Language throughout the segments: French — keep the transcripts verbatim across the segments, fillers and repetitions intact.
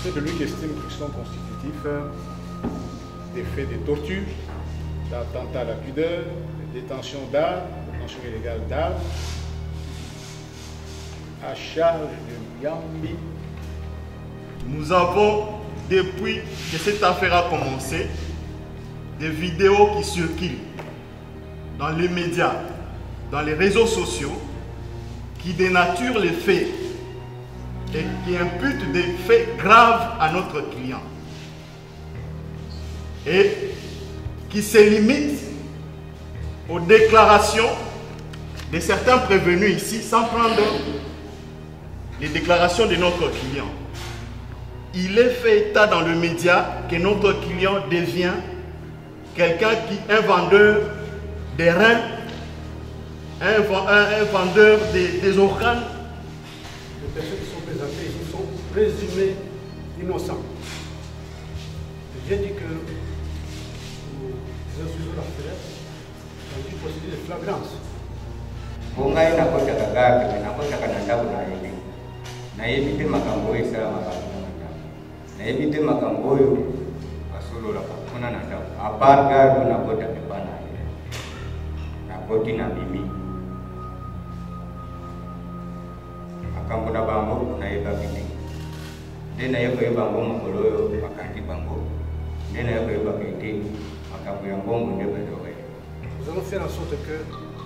ceux de lui qui estiment qu'ils sont constitutifs des faits de torture, d'attentat à la pudeur, de détention d'armes, de détention illégale d'armes, à charge de Yambi. Nous avons, depuis que cette affaire a commencé, des vidéos qui circulent dans les médias, dans les réseaux sociaux, qui dénaturent les faits et qui imputent des faits graves à notre client. Et qui se limitent aux déclarations de certains prévenus ici, sans prendre les déclarations de notre client. Il est fait état dans le média que notre client devient quelqu'un qui est un vendeur des reins, un, un, un vendeur des, des organes. Les personnes qui sont présentées ici sont présumées innocents. J'ai dit que nous instruisons la fenêtre dans une procédure de flagrance. Naibite makambo oyo basolola bakuna na ndako apart garde na kota pepana na koti na mimi makambo na bango na yeba bini ndena yeko yeba bango makolo oyo makandi bango ndena yeko yeba kete makambo ya mbongo nde bedowe. Nous allons faire en sorte que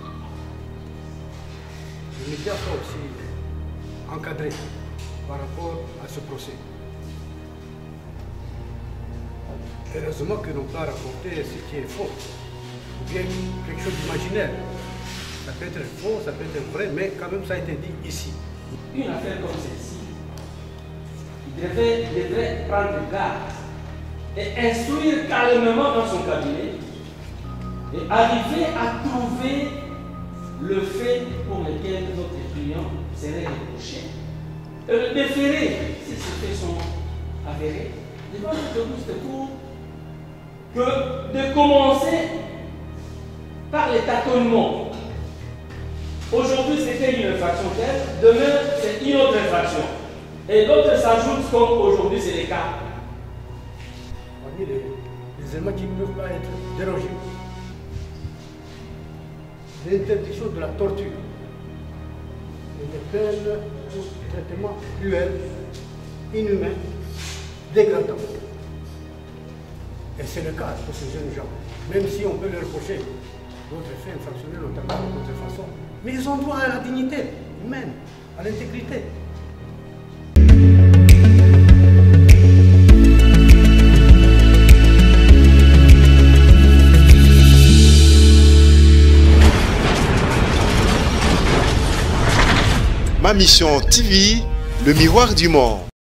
les médias soient aussi encadrés par rapport à ce procès. Heureusement que n'ont pas raconté ce qui est faux, ou bien quelque chose d'imaginaire. Ça peut être faux, ça peut être vrai, mais quand même ça a été dit ici. Une affaire comme celle-ci, il devait, il devrait prendre garde et instruire calmement dans son cabinet et arriver à trouver le fait pour lequel notre client serait reproché. Et le déférer, si ces faits sont avérés, devant notre juge de cour, que de commencer par les tâtonnements. Aujourd'hui, c'était une infraction telle, demain, c'est une autre infraction. Et d'autres s'ajoutent comme aujourd'hui, c'est les cas. Parmi les, les éléments qui ne peuvent pas être dérogés, l'interdiction de la torture et les peines pour traitement cruel, inhumain, dégradant. Et c'est le cas pour ces jeunes gens. Même si on peut leur reprocher d'autres faits infractionnels, notamment d'autres façons, mais ils ont droit à la dignité humaine, à l'intégrité. Ma Mission T V, le miroir du monde.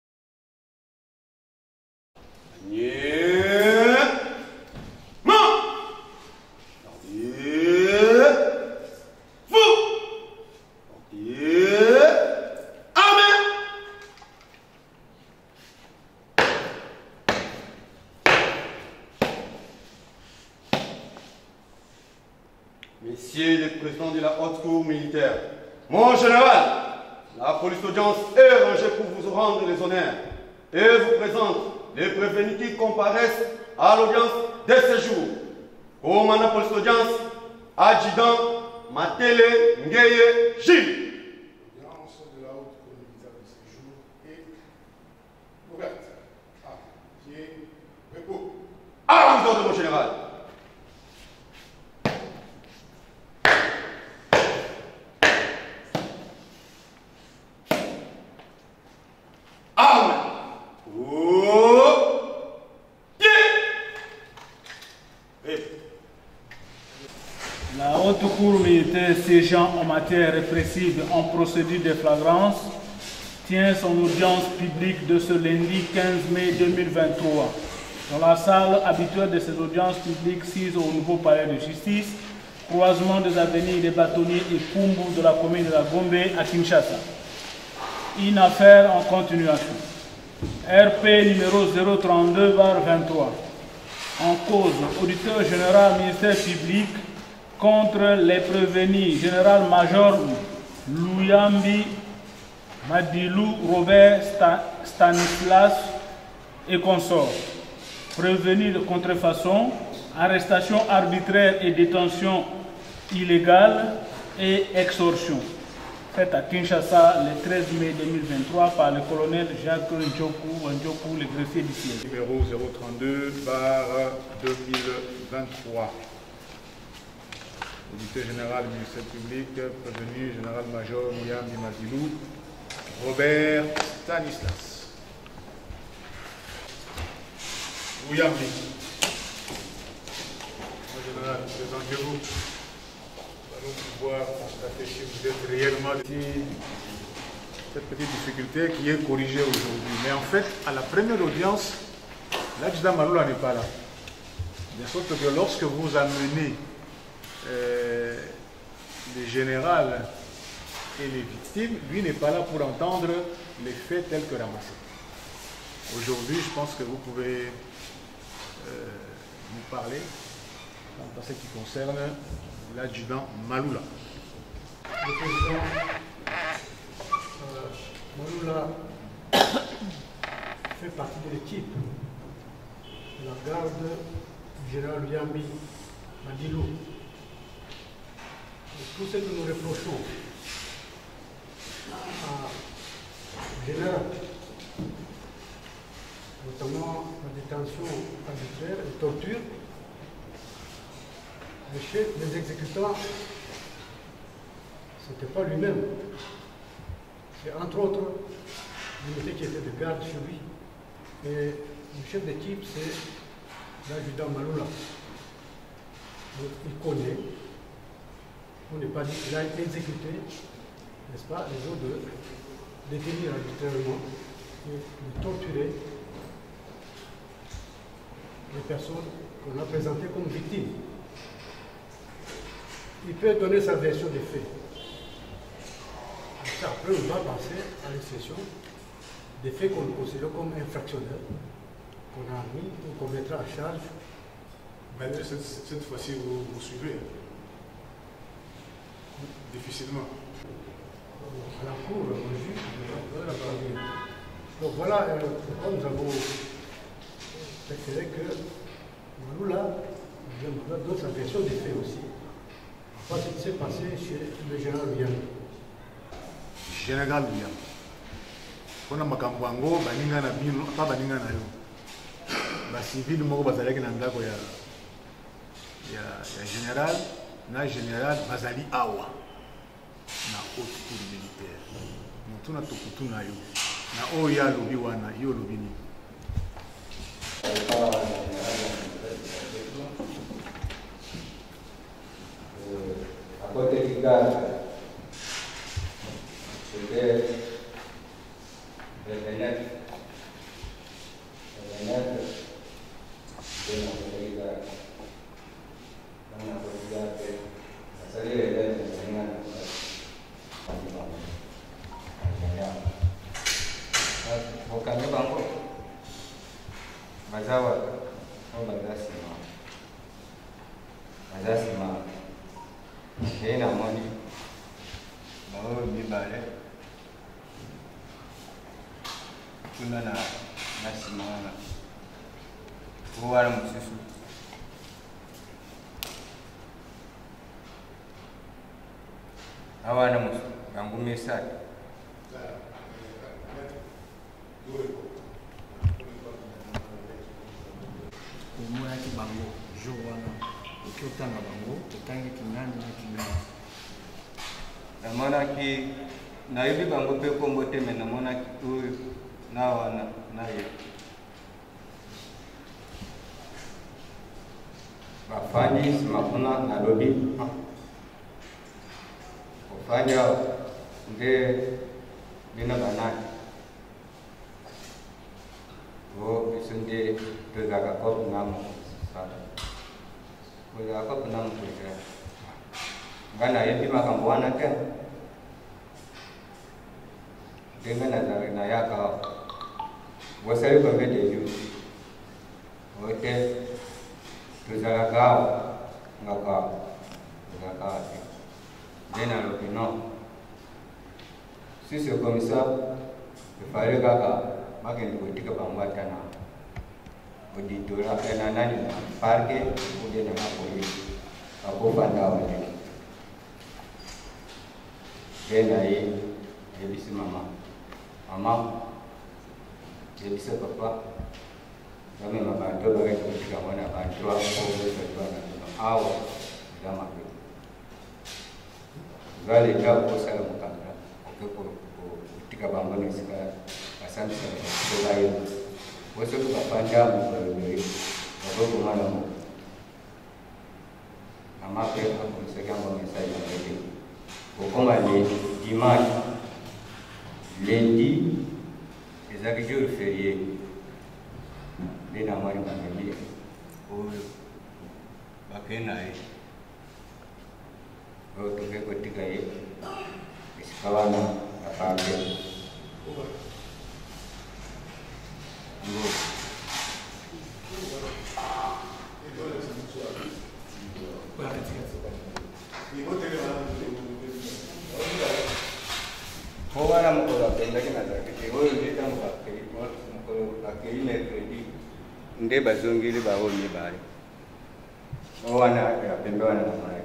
Messieurs les présidents de la haute cour militaire, mon général, la police d'audience est rangée pour vous rendre les honneurs et vous présente les prévenus qui comparaissent à l'audience de ce jour. Commandant police d'audience, adjudant Matele Ngeye Gilles. L'audience de la haute cour militaire de ce jour est ouverte. Ah, pied, repos. À l'ordre de mon général. La haute cour militaire siégeant en matière répressive en procédure de flagrance tient son audience publique de ce lundi quinze mai deux mille vingt-trois dans la salle habituelle de ces audiences publiques sise au nouveau palais de justice, croisement des avenues des bâtonniers et Kumbu de la commune de la Gombe à Kinshasa. Une affaire en continuation. R P numéro zéro trente-deux vingt-trois. En cause, auditeur général ministère public contre les prévenus général-major Luyambi Madilou Robert Stanislas et consorts. Prévenir de contrefaçon, arrestation arbitraire et détention illégale et extorsion. Faite à Kinshasa le treize mai deux mille vingt-trois par le colonel Jacques Ndjoku, Ndjoku, le greffier du siège. Numéro zéro trente-deux barre deux mille vingt-trois. Auditeur général du ministère public, prévenu général-major Mouyambi Madilou, Robert Stanislas. Mouyambi. Mon général, présentez-vous. Nous allons pouvoir constater si vous êtes réellement cette petite difficulté qui est corrigée aujourd'hui. Mais en fait, à la première audience, l'adjudant Maloula n'est pas là. De sorte que lorsque vous amenez euh, le général et les victimes, lui n'est pas là pour entendre les faits tels que ramassés. Aujourd'hui, je pense que vous pouvez euh, nous parler quant à ce qui concerne l'adjudant Maloula. Le président euh, Maloula fait partie de l'équipe de la garde du général Mouyambi Madilou. Tout ce que nous reprochons au général, notamment la détention arbitraire et torture, le chef des exécutants, ce n'était pas lui-même. C'est entre autres l'unité qui était de garde chez lui. Et le chef d'équipe, c'est l'adjudant Maloula. Donc il connaît, on n'est pas dit qu'il a été exécuté, n'est-ce pas, les autres de détenir arbitrairement et de torturer les personnes qu'on a présentées comme victimes. Il peut donner sa version des faits. Après, on va passer à l'expression des faits qu'on considère comme infractionnels, qu'on a mis ou qu'on mettra à charge. Maître, cette, cette fois-ci, vous, vous suivez difficilement. À la cour, au juge, la parole. Donc voilà euh, pourquoi nous avons préféré que Maloula donne sa version des faits aussi. Parce qu'il s'est passé chez le général Mouyambi. Général Mouyambi. On a makambo yango baninga na bino pas baninga na yo. Ba civil moko bazalaki na ndako ya ya ya général na général bazali awa na haute cour militaire. Mutu na tokutu na yo. Na oyo ya lobi wana yo lobi ni. À côté du gaz, c'était le vénètre. Le vénètre de mon côté du gaz. Dans mon côté du gaz, ça serait les lettres de mon Bokami bango, mazawa, oh bazasima, bazasima. Et la monnaie, oh, bibale, tout le monde a la simana. Pour voir mon sous. Awana mus, bangu mesaj. Kumua ki bango, jowana. Ukutana bango, utangi kinani na kinani. Namona ki na hivi bango pe kombo teme namona ki huyu na wana na ye. Bafanye simakuna na lodi. Ufanya nge bina banani. Oh, isunde tuzaka kopi namu. Tuzaka kopi namu tuzaka. Gana yepi makambo wana ke denga na na yaka wasari ko bete yu ote tuzala gao ngaka ngaka dena lo pino si ce commissaire il fallait kaka makin ko tika bangwata na auditorat nana ni parke kemudian dengan polis aku pandau ni dia naik dia bisa mama mama dia bisa papa kami membantu bagi ketika mana bantu aku berdua dengan awal dalam aku gali jauh saya mengatakan oke ketika bangun ni sekarang asal saya mulai Bosok bapak jam berdiri, bapak kemana? Nama saya aku sekarang mengisai yang ini. Bukan lagi dimanj, lendi, ezak jour férié. Di nama yang kami, oh, pakai naik. Oh, tu ke ketika ini, kawan apa ke? Kawan mau kalau lagi nak kita, oh ini tak mau kita, mau kalau ini lagi, ini bazungi ni bawa ni bari. Oh anak, apa pembawa anak mana?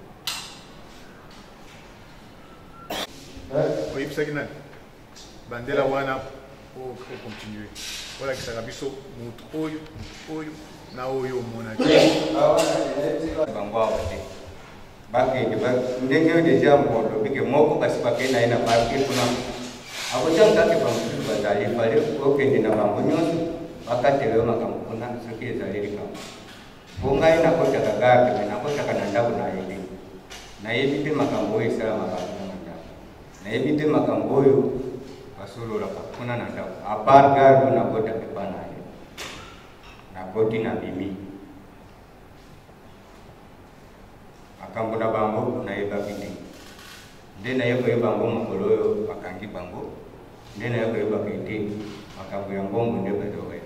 Oui, c'est ça. Bandela wana pour continuer. Voilà que ça a biso mutu oyo oyo na oyo mona. Bangwa wote. Baki de ndenge deja mbondo bike moko kasi bakena ina baki kuna. Ako changa ke bangwa bazali pale okende na bangwa nyoso bakatelewe makambo kuna soki ezali kama. Bonga ina kota kagake na kota kananda kuna yidi. Na yidi te makambo isala makambo nanda. Na yidi te makambo yo basolo la kuna nanda. Aparga na kota kepana ye. Na koti na bimi. Akambo na bango na yeba bini. Ndena yeko yeba bango makolo yo makangi bango. Ndena yeko yeba kiti makambo ya mbongo ndebe dowe.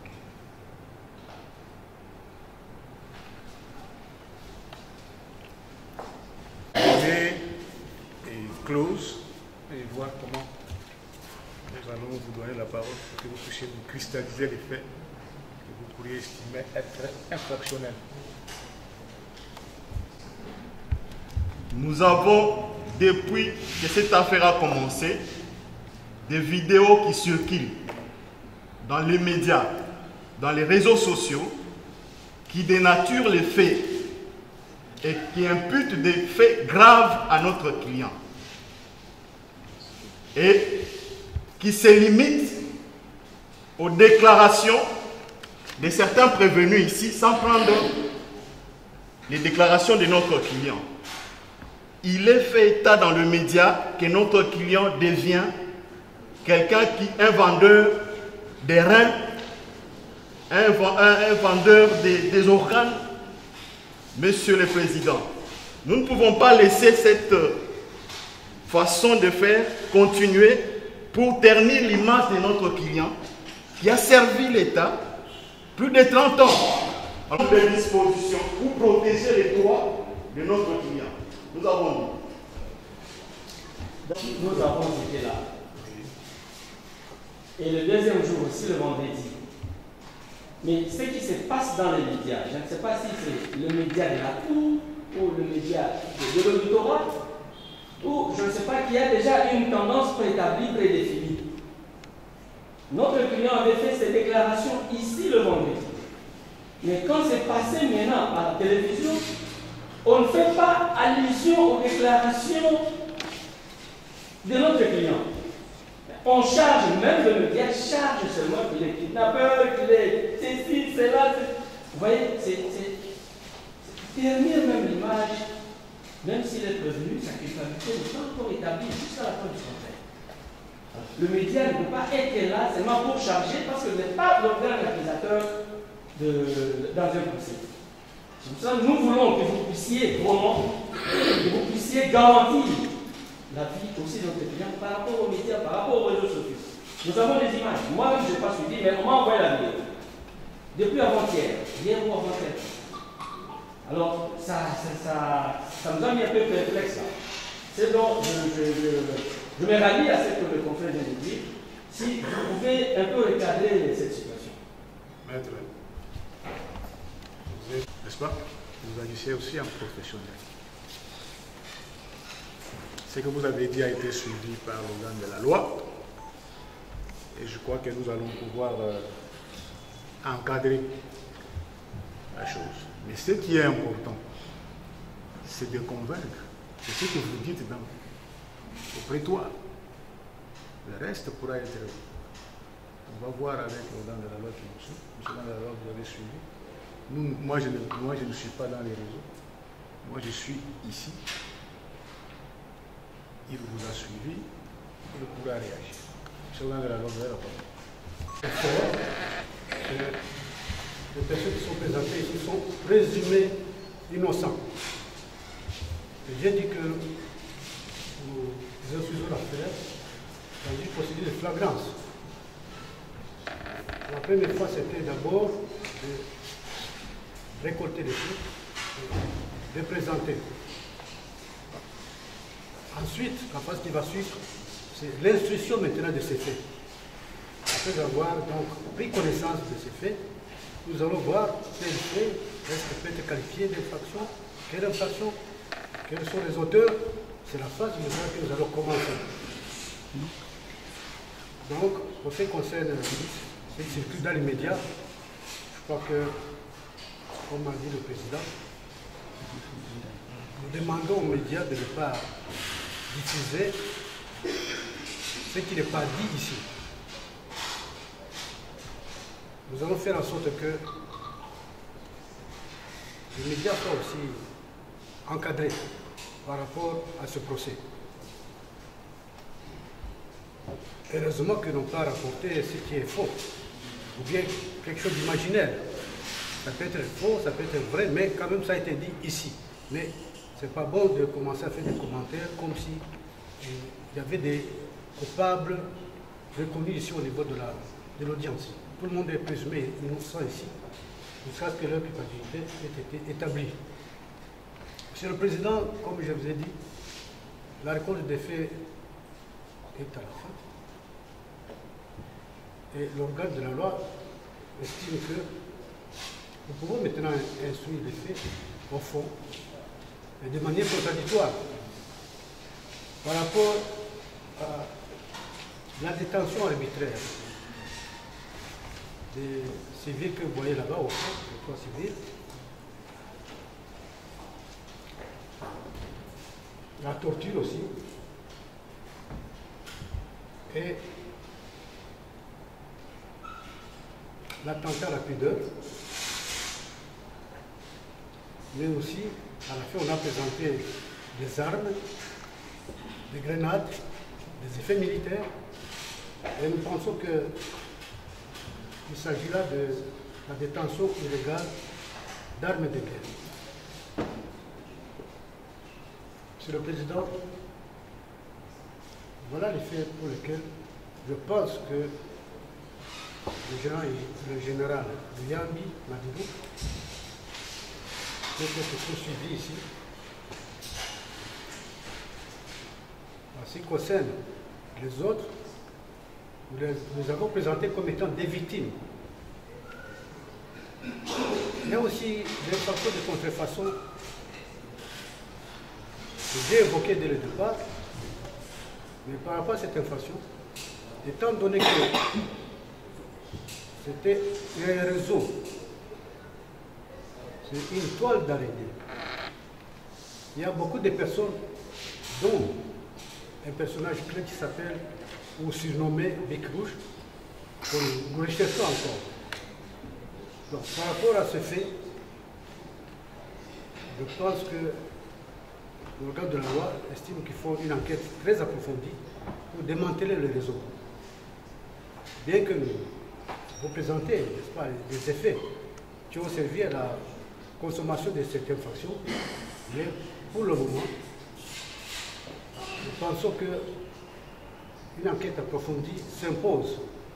Close et voir comment nous allons vous donner la parole pour que vous puissiez vous cristalliser les faits que vous pourriez estimer être infractionnels. Nous avons, depuis que cette affaire a commencé, des vidéos qui circulent dans les médias, dans les réseaux sociaux, qui dénaturent les faits et qui imputent des faits graves à notre client. Et qui se limite aux déclarations de certains prévenus ici, sans prendre les déclarations de notre client. Il est fait état dans le média que notre client devient quelqu'un qui est un vendeur des reins, un, un, un vendeur des, des organes. Monsieur le Président, nous ne pouvons pas laisser cette façon de faire continuer pour ternir l'image de notre client qui a servi l'État plus de trente ans. Alors, des dispositions pour protéger les droits de notre client. Nous avons dit. Nous avons été là. Et le deuxième jour aussi, le vendredi. Mais ce qui se passe dans les médias, je ne sais pas si c'est le média de la Cour ou le média de l'auditorat, ou je ne sais pas, qu'il y a déjà une tendance préétablie, prédéfinie. Notre client avait fait ses déclarations ici le vendredi. Mais quand c'est passé maintenant à la télévision, on ne fait pas allusion aux déclarations de notre client. On charge, même le média charge seulement qu'il est kidnappeur, qu'il est ceci, cela. Vous voyez, c'est ternir même l'image. Même s'il est prévenu, sa culpabilité n'est pas encore établie jusqu'à la fin du procès. Le média ne peut pas être là seulement pour charger parce que ce n'est pas l'organe accusateur dans un procès. C'est pour ça que nous voulons que vous puissiez vraiment, que vous puissiez garantir la vie aussi de notre client par rapport aux médias, par rapport aux réseaux sociaux. Nous avons des images. Moi-même, je n'ai pas suivi, mais on m'a envoyé la vidéo. Depuis avant-hier, hier ou avant-hier. Alors, ça, ça, ça, ça nous a mis un peu perplexe là. C'est donc, je, je, je, je me rallie à ce que le confrère vient de dire. Si vous pouvez un peu recadrer cette situation. Maître, c'est aussi un professionnel. Ce que vous avez dit a été suivi par l'organe de la loi. Et je crois que nous allons pouvoir euh, encadrer la chose. Mais ce qui est important, c'est de convaincre. C'est ce que vous dites dans, au prétoire. Le reste pourra être... On va voir avec l'organe de la loi qui nous suit. L'organe de la loi, vous avez suivi. Nous, moi, je ne, moi, je ne suis pas dans les réseaux. Moi, je suis ici. Il vous a suivi. Il pourra réagir. L'organe de la loi, vous avez la parole. Les personnes qui sont présentées ici sont présumées innocents. J'ai dit que nous instruisons l'affaire dans une procédure de flagrance. La première fois, c'était d'abord de récolter les faits, de les présenter. Ensuite, la phase qui va suivre, c'est l'instruction maintenant de ces faits. Après avoir donc pris connaissance de ces faits, nous allons voir tel fait, est-ce que peut être qualifié d'infraction, quelle infraction, quels sont les auteurs. C'est la phase que nous allons commencer. Donc, pour ce qui concerne ce qui circule dans les médias, je crois que, comme a dit le président, nous demandons aux médias de ne pas diffuser ce qui n'est pas dit ici. Nous allons faire en sorte que les médias soient aussi encadrés par rapport à ce procès. Heureusement qu'ils n'ont pas rapporté ce qui est faux, ou bien quelque chose d'imaginaire. Ça peut être faux, ça peut être vrai, mais quand même ça a été dit ici. Mais ce n'est pas bon de commencer à faire des commentaires comme si il y avait des coupables reconnus ici au niveau de l'audience. Tout le monde est présumé innocent ici, jusqu'à ce que leur culpabilité ait été établie. Monsieur le Président, comme je vous ai dit, la récolte des faits est à la fin. Et l'organe de la loi estime que nous pouvons maintenant instruire les faits au fond, et de manière contradictoire, par rapport à la détention arbitraire des civils que vous voyez là-bas au fond, les trois civils. La torture aussi. Et l'attentat à la pudeur. Mais aussi, à la fin, on a présenté des armes, des grenades, des effets militaires. Et nous pensons que il s'agit là de la détention illégale d'armes de guerre. Monsieur le Président, voilà les faits pour lesquels je pense que le général, le général Yambi Madibou peut être poursuivi ici. En ce qui concerne les autres, nous les nous avons présentés comme étant des victimes. Il y a aussi des facteurs de contrefaçon que j'ai évoqué dès le départ, mais par rapport à cette infraction, étant donné que c'était un réseau, c'est une toile d'araignée, il y a beaucoup de personnes, dont un personnage clé qui s'appelle ou surnommé Bec Rouge, que nous recherchons encore. Donc, par rapport à ce fait, je pense que l'organe de la loi estime qu'il faut une enquête très approfondie pour démanteler le réseau. Bien que nous vous présentez, n'est-ce pas, des effets qui ont servi à la consommation de cette infraction, mais pour le moment, nous pensons que une enquête approfondie s'impose.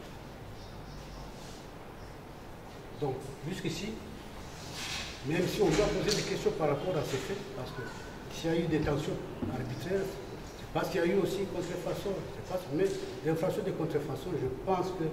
Donc, jusqu'ici, même si on doit poser des questions par rapport à ces faits, parce que s'il y a eu des tensions arbitraires, c'est parce qu'il y a eu aussi contrefaçon, c'est parce, mais l'infraction de contrefaçon, je pense que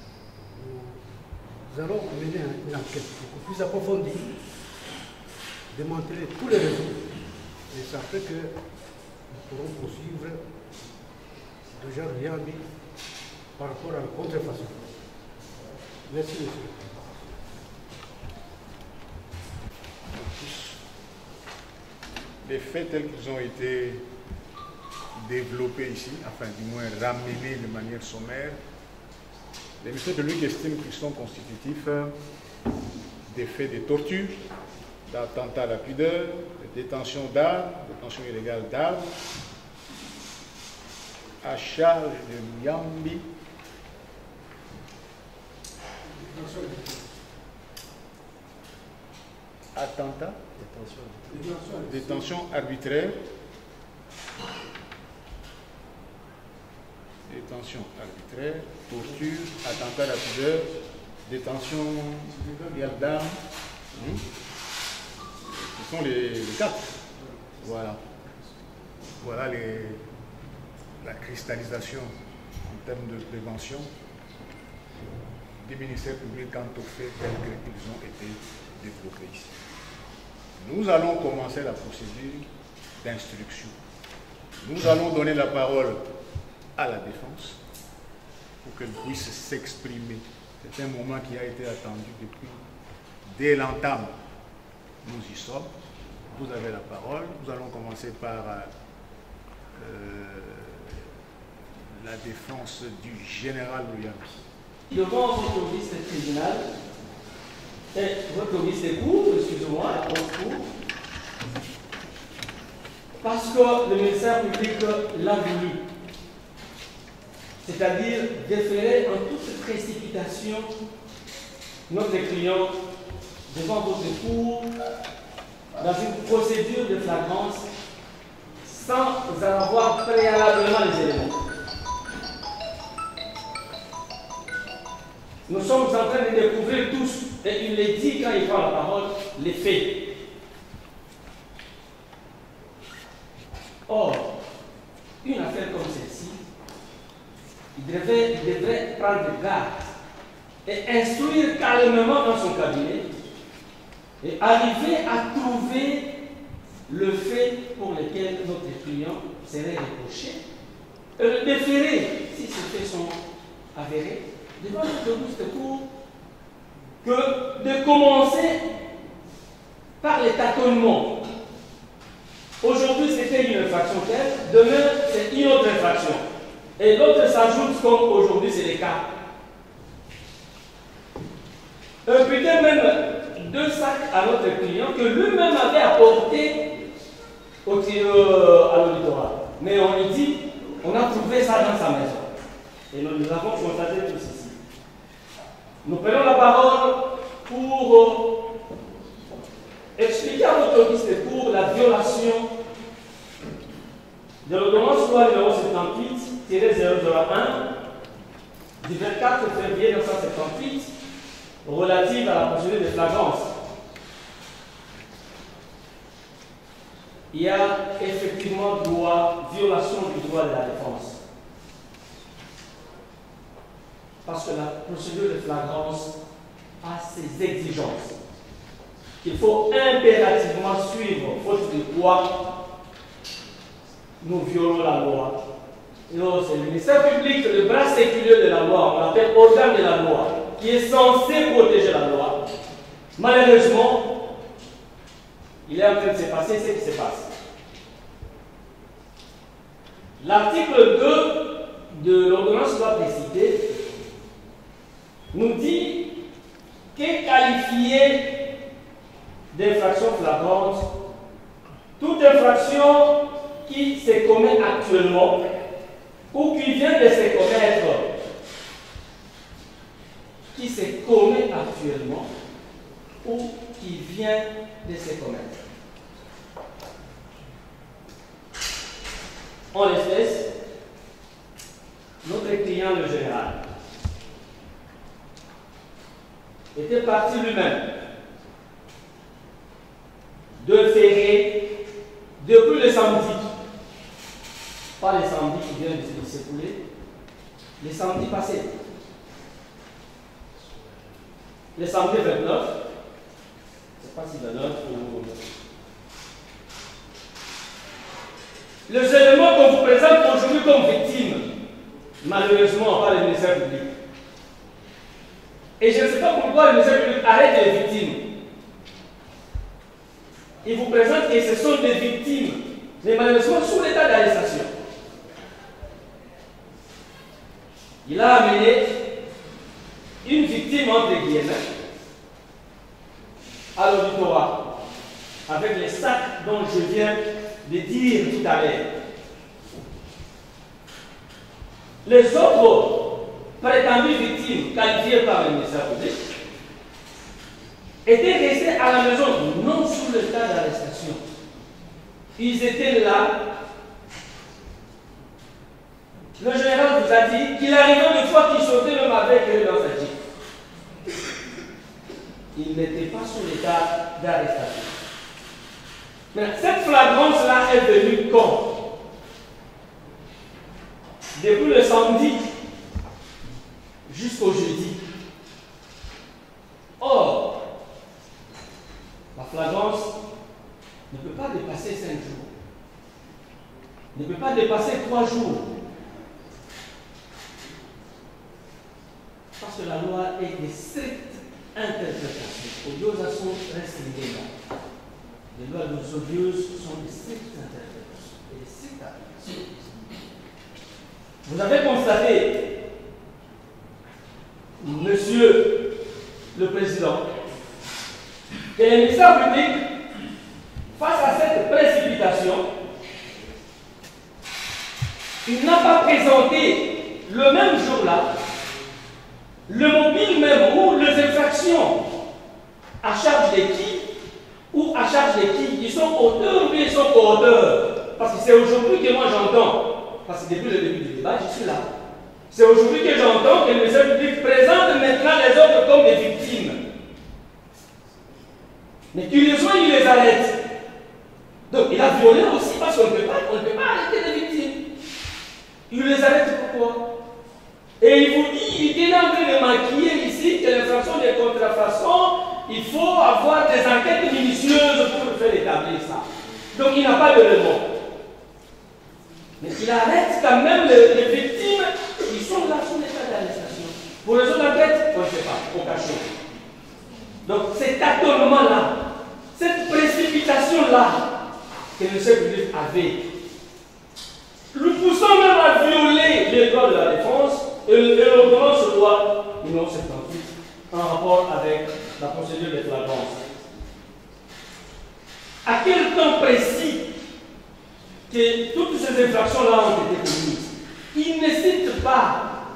nous allons mener une enquête beaucoup plus approfondie démanteler tous les réseaux. Et ça fait que nous pourrons poursuivre déjà rien dit par rapport à la contrefaçon. Merci, monsieur. Les faits tels qu'ils ont été développés ici, enfin du moins ramenés de manière sommaire, les messieurs de lui estiment qu'ils sont constitutifs des faits de torture, d'attentat à la pudeur, de détention d'armes, détention illégale d'armes, à charge de Yambi, attentat, détention, détention arbitraire, détention arbitraire, torture, attentat à la pudeur, détention illégale d'armes. Hmm? Ce sont les, les quatre. Voilà. Voilà les, la cristallisation en termes de prévention des ministères publics quant aux faits tels qu'ils ont été développés ici. Nous allons commencer la procédure d'instruction. Nous allons donner la parole à la défense pour qu'elle puisse s'exprimer. C'est un moment qui a été attendu depuis dès l'entame. Nous y sommes. Vous avez la parole. Nous allons commencer par euh, la défense du général Louyambi. Devant votre vice-tribunal, votre vice-cour, excusez-moi, votre cour, parce que le ministère public l'a voulu, c'est-à-dire déférer en toute précipitation notre client devant votre cour dans une procédure de flagrance sans en avoir préalablement les éléments. Nous sommes en train de découvrir tous, et il les dit quand il prend la parole, les faits. Or, une affaire comme celle-ci, il devrait, il devrait prendre garde et instruire calmement dans son cabinet et arriver à trouver le fait pour lequel notre client serait reproché et le déférer, si ces faits sont avérés, devant notre auguste cour, que de commencer par les tâtonnements. Aujourd'hui, c'était une infraction telle, demain, c'est une autre infraction. Et l'autre s'ajoute comme aujourd'hui, c'est les cas. Imputer même deux sacs à notre client que lui-même avait apporté au, euh, à l'auditoire. Mais on lui dit, on a trouvé ça dans sa maison. Et nous, nous avons constaté tout ceci. Nous prenons la parole pour euh, expliquer à votre auguste cour la violation de l'ordonnance loi numéro soixante-huit zéro zéro un du vingt-quatre février mille neuf cent soixante-huit relative à la procédure de flagrance. Il y a effectivement droit, violation du droit de la défense. Parce que la procédure de flagrance a ses exigences. Il faut impérativement suivre, faute de quoi nous violons la loi. C'est le ministère public, le bras séculaire de la loi, on l'appelle organe de la loi, qui est censé protéger la loi. Malheureusement, il est en train de se passer ce qui se passe. L'article deux de l'ordonnance loi précitée nous dit qu'est qualifié d'infraction flagrante toute infraction qui se commet actuellement ou qui vient de se commettre, qui se commet actuellement ou qui vient de se commettre. En l'espèce, notre client, le général, était parti lui-même de Ferré depuis le samedi, pas le samedi qui vient de s'écouler, le samedi passé, le samedi vingt-neuf, je ne sais pas si vingt-neuf ou les éléments qu'on vous présente aujourd'hui comme victimes, malheureusement, pas le ministère public. Et je ne sais pas pourquoi le ministère public arrête les victimes. Il vous présente que ce sont des victimes, mais malheureusement sous l'état d'arrestation. Il a amené une victime entre guillemets à l'auditoire avec les sacs dont je viens de dire tout à l'heure. Les autres prétendues victimes qualifiées par le ministère public étaient restés à la maison, non sous l'état d'arrestation. Ils étaient là. Le général vous a dit qu'il arrivait une fois qu'il sortait même avec eux dans sa jeep. Il n'était pas sous l'état d'arrestation. Mais cette flagrance-là est venue quand? Depuis le samedi jusqu'au jeudi. Or, la flagrance ne peut pas dépasser cinq jours. Ne peut pas dépasser trois jours. Parce que la loi est de stricte interprétation. Odiosation reste là. Les lois odieuses sont de strictes interprétations et de strictes applications. Vous avez constaté, Monsieur le Président, que le ministère public, face à cette précipitation, il n'a pas présenté le même jour-là le mobile même ou les infractions à charge de qui ou à charge de qui. Ils sont auteurs ou ils sont co-auteurs. Parce que c'est aujourd'hui que moi j'entends, parce que depuis le début du débat, je suis là. C'est aujourd'hui que j'entends que le ministère public présente maintenant les autres comme des victimes. Mais curieusement, il les arrête. Donc il a violé aussi parce qu'on ne peut pas, on ne peut pas arrêter les victimes. Il les arrête pourquoi? Et il vous dit, il est en train de maquiller ici que l'infraction de contrefaçon, il faut avoir des enquêtes minutieuses pour faire établir ça. Donc il n'a pas de raison. Mais il arrête quand même les, les victimes qui sont là sous l'état d'arrestation. Pour les autres enquêtes, on ne sait pas, au cachot. Donc cet actonnement-là, cette précipitation-là que le chef public avait, nous poussons même à violer les droits de la défense. Et l'ordonnance se doit numéro soixante-dix-huit en rapport avec la procédure de flagrance. À quel temps précis que toutes ces infractions-là ont été commises? Il ne cite pas.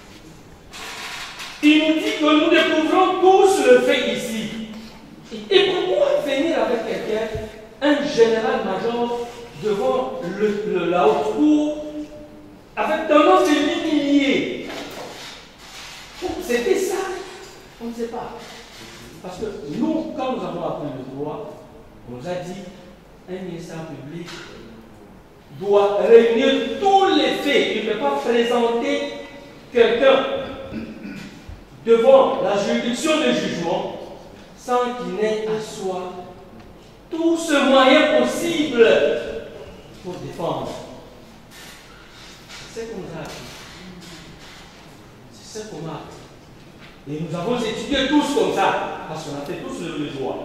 Il nous dit que nous découvrons tous le fait ici. Et pourquoi venir avec quelqu'un, un général-major, devant le, le, la haute cour, avec tendance à l'humilier? C'était ça? On ne sait pas. Parce que nous, quand nous avons appris le droit, on nous a dit un ministère public doit réunir tous les faits. Il ne peut pas présenter quelqu'un devant la juridiction de jugement sans qu'il n'ait à soi tout ce moyen possible pour défendre. C'est ce qu'on nous a appris. C'est ce qu'on a appris. Et nous avons étudié tous comme ça, parce qu'on a fait tous le, le droit.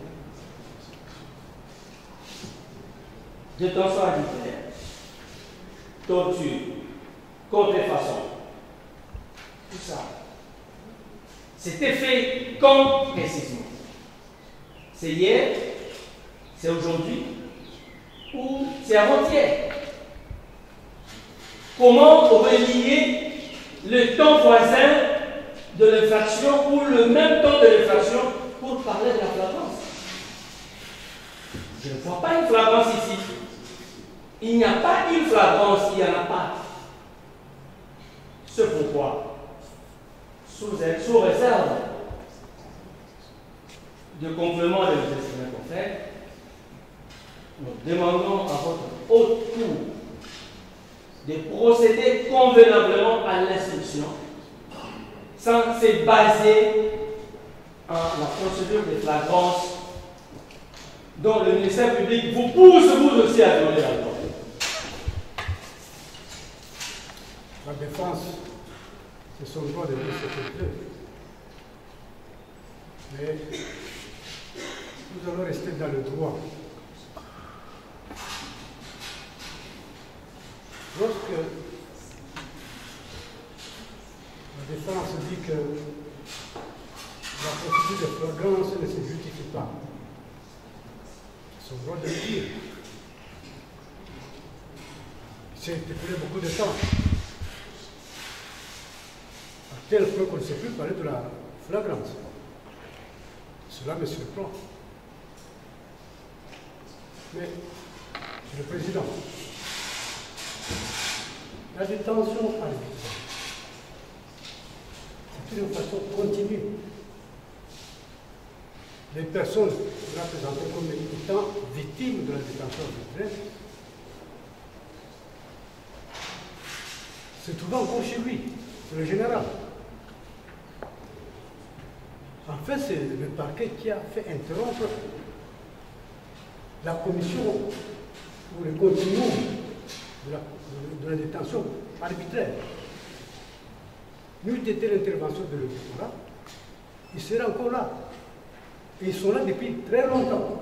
Détention arbitraire, torture, contrefaçon, tout ça. C'était fait quand précisément? C'est hier, c'est aujourd'hui, ou c'est avant-hier? Comment relier le temps voisin de l'infraction ou le même temps de l'infraction pour parler de la flagrance? Je ne vois pas une flagrance ici. Il n'y a pas une flagrance, il n'y en a pas. C'est pourquoi, sous, sous réserve de complément de l'exercice qu'on fait, nous demandons à votre haute cour de procéder convenablement à l'instruction sans se baser en la procédure de flagrance dont le ministère public vous pousse vous aussi à violer la loi. défense, c'est son droit de dire ce qu'il veut. Mais nous allons rester dans le droit. Lorsque la défense dit que la procédure de flagrance ne se justifie pas, c'est son droit de le dire. C'est écoulé beaucoup de temps. À tel point qu'on ne sait plus parler de la flagrance. Cela me surprend. Mais, Monsieur le Président, la détention arbitraire, c'est une façon continue. Les personnes qu'on a présentées comme étant victimes de la détention arbitraire se trouvent encore chez lui, c'est le général. En fait, c'est le parquet qui a fait interrompre la commission pour le continuum de la, de la détention arbitraire. N'eût été l'intervention de l'État, ils seraient encore là. Et ils sont là depuis très longtemps.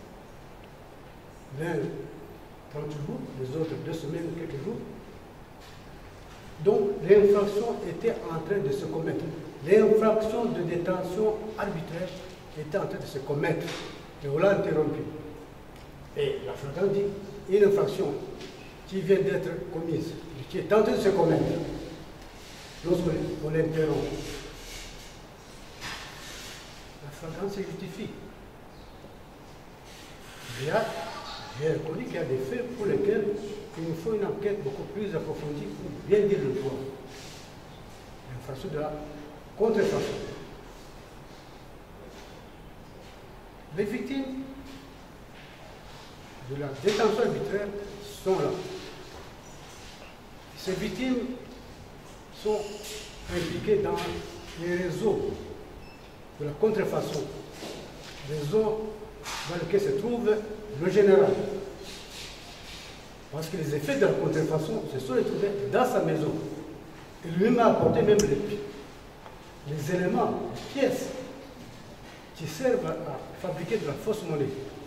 L'un, trente jours, les autres, deux semaines, quelques jours. Donc, l'infraction était en train de se commettre. L'infraction de détention arbitraire était en train de se commettre. Et on l'a interrompu. Et la flagrance dit, une infraction qui vient d'être commise, qui est en train de se commettre, lorsqu'on l'interrompt, la flagrance se justifie. J'ai reconnu qu'il y a des faits pour lesquels il nous faut une enquête beaucoup plus approfondie pour bien dire le droit. L'infraction de la contrefaçon. Les victimes de la détention arbitraire sont là. Ces victimes sont impliquées dans les réseaux de la contrefaçon, réseau dans lequel se trouve le général. Parce que les effets de la contrefaçon se sont retrouvés dans sa maison. Et lui-même a apporté même les, les éléments, les pièces qui servent à, à fabriquer de la fausse monnaie.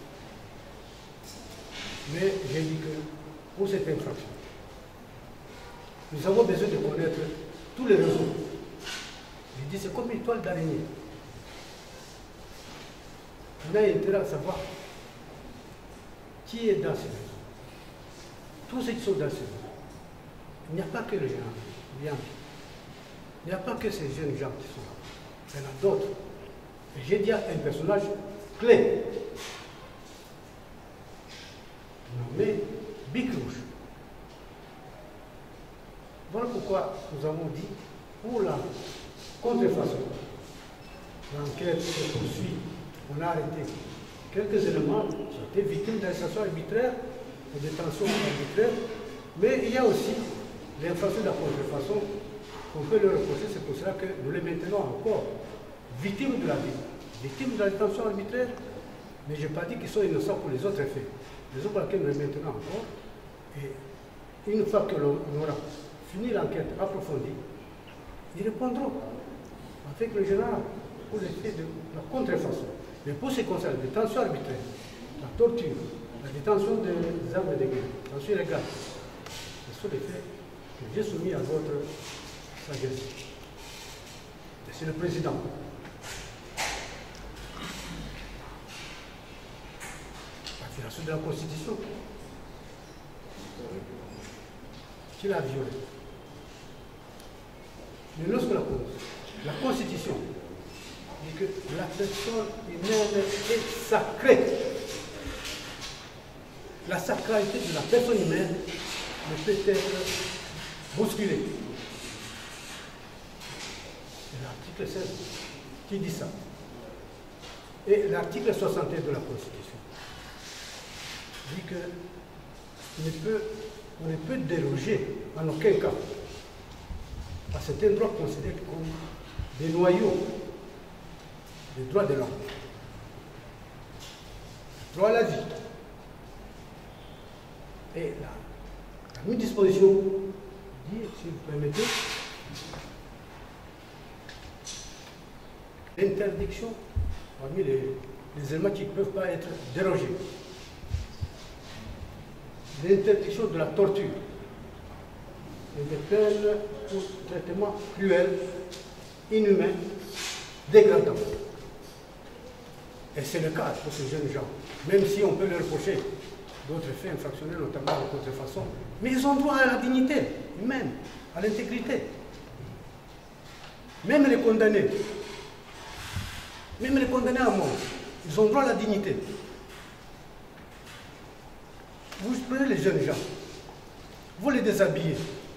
Mais j'ai dit que pour cette infraction, nous avons besoin de connaître tous les réseaux. J'ai dit c'est comme une toile d'araignée. On a intérêt à savoir qui est dans ces réseaux. Tous ceux qui sont dans ces réseaux. Il n'y a pas que les gens, il n'y a pas que ces jeunes gens qui sont là. Il y en a d'autres. Et j'ai dit à un personnage clé, nommé Bic Rouge. Voilà pourquoi nous avons dit, pour la contrefaçon, l'enquête se poursuit, on a arrêté quelques éléments qui ont été victimes d'arrestation arbitraire, de détention arbitraire, mais il y a aussi l'infraction de la contrefaçon qu'on peut leur reprocher, c'est pour cela que nous les maintenons encore victimes de la vie, victimes de la détention arbitraire, mais je n'ai pas dit qu'ils sont innocents pour les autres faits. Les autres pour lesquels nous les maintenons encore, et une fois que l'on aura fini l'enquête approfondie, ils répondront avec le général pour les faits de la contrefaçon. Mais pour ce qui concerne la détention arbitraire, la torture, la détention des armes de guerre, la détention illégale, ce sont des faits que j'ai soumis à votre sagesse. Monsieur le Président, la violation de la Constitution, qui l'a violée. Mais lorsque la, la Constitution dit que la personne humaine est sacrée, la sacralité de la personne humaine ne peut être bousculée. C'est l'article seize qui dit ça. Et l'article soixante et un de la Constitution dit que on ne peut, on ne peut déroger en aucun cas à certains droits considérés comme des noyaux des droits de l'homme. Le droit à la vie. Et la, la mise disposition dire, si vous permettez, l'interdiction parmi les, les éléments qui ne peuvent pas être dérogés. L'interdiction de la torture et des peines pour traitement cruel, inhumain, dégradant. Et c'est le cas pour ces jeunes gens. Même si on peut leur reprocher d'autres faits infractionnels, notamment de contrefaçon, mais ils ont droit à la dignité humaine, à l'intégrité. Même les condamnés, même les condamnés à mort, ils ont droit à la dignité. Vous prenez les jeunes gens, vous les déshabillez,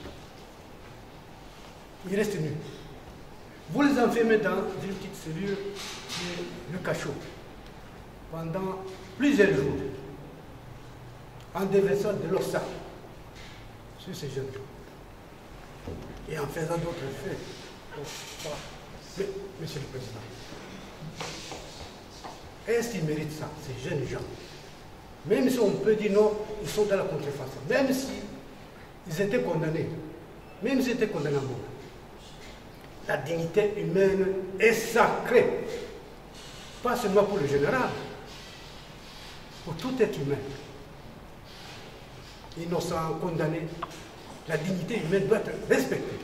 ils restent nus. Vous les enfermez dans une petite cellule qui est le cachot pendant plusieurs jours en déversant de leur sang sur ces jeunes gens et en faisant d'autres faits. Mais, Monsieur le Président, est-ce qu'ils méritent ça, ces jeunes gens? Même si on peut dire non, ils sont dans la contrefaçon, même s'ils étaient condamnés, même s'ils étaient condamnés à mort, la dignité humaine est sacrée, pas seulement pour le général, pour tout être humain. Innocent, condamné, la dignité humaine doit être respectée.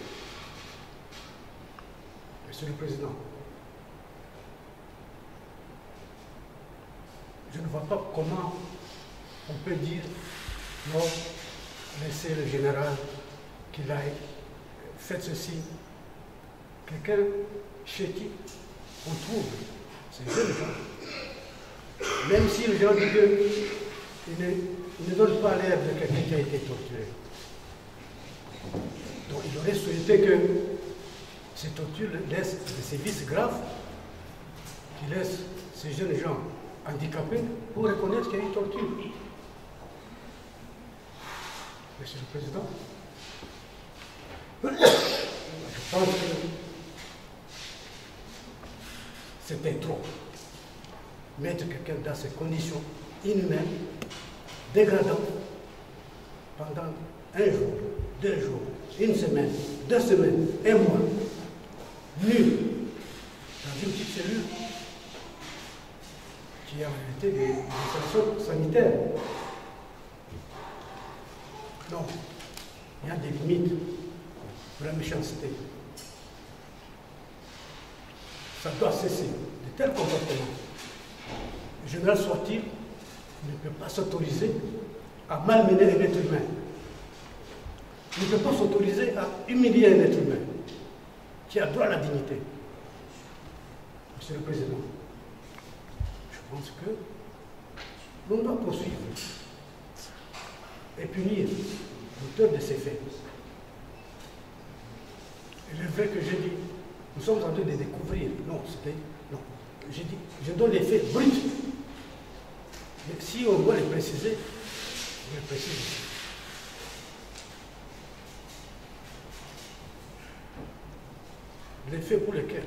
Monsieur le Président, je ne vois pas comment on peut dire non, laissez le général qu'il aille, faites ceci. Quelqu'un chez qui on trouve ces jeunes gens, même si le gens dit qu'il ne, il ne donne pas l'air de quelqu'un qui a été torturé. Donc il aurait souhaité que ces tortures laissent des sévices graves, qui laissent ces jeunes gens handicapés pour reconnaître qu'il y a eu torture. Monsieur le Président, je pense que c'était trop. Mettre quelqu'un dans ces conditions inhumaines, dégradantes, pendant un jour, deux jours, une semaine, deux semaines, un mois, nu, dans une petite cellule qui est en réalité des installations sanitaires. Non, il y a des limites pour la méchanceté. Ça doit cesser. De tels comportements, le général soit-il, ne peut pas s'autoriser à malmener un être humain. Il ne peut pas s'autoriser à humilier un être humain qui a droit à la dignité. Monsieur le Président, je pense que l'on doit poursuivre et punir l'auteur de ces faits. Il est vrai que j'ai dit, nous sommes en train de découvrir. Non, c'était. Non. J'ai dit, je donne les faits bruts. Mais si on doit les préciser, je les précise ici. Les faits pour lesquels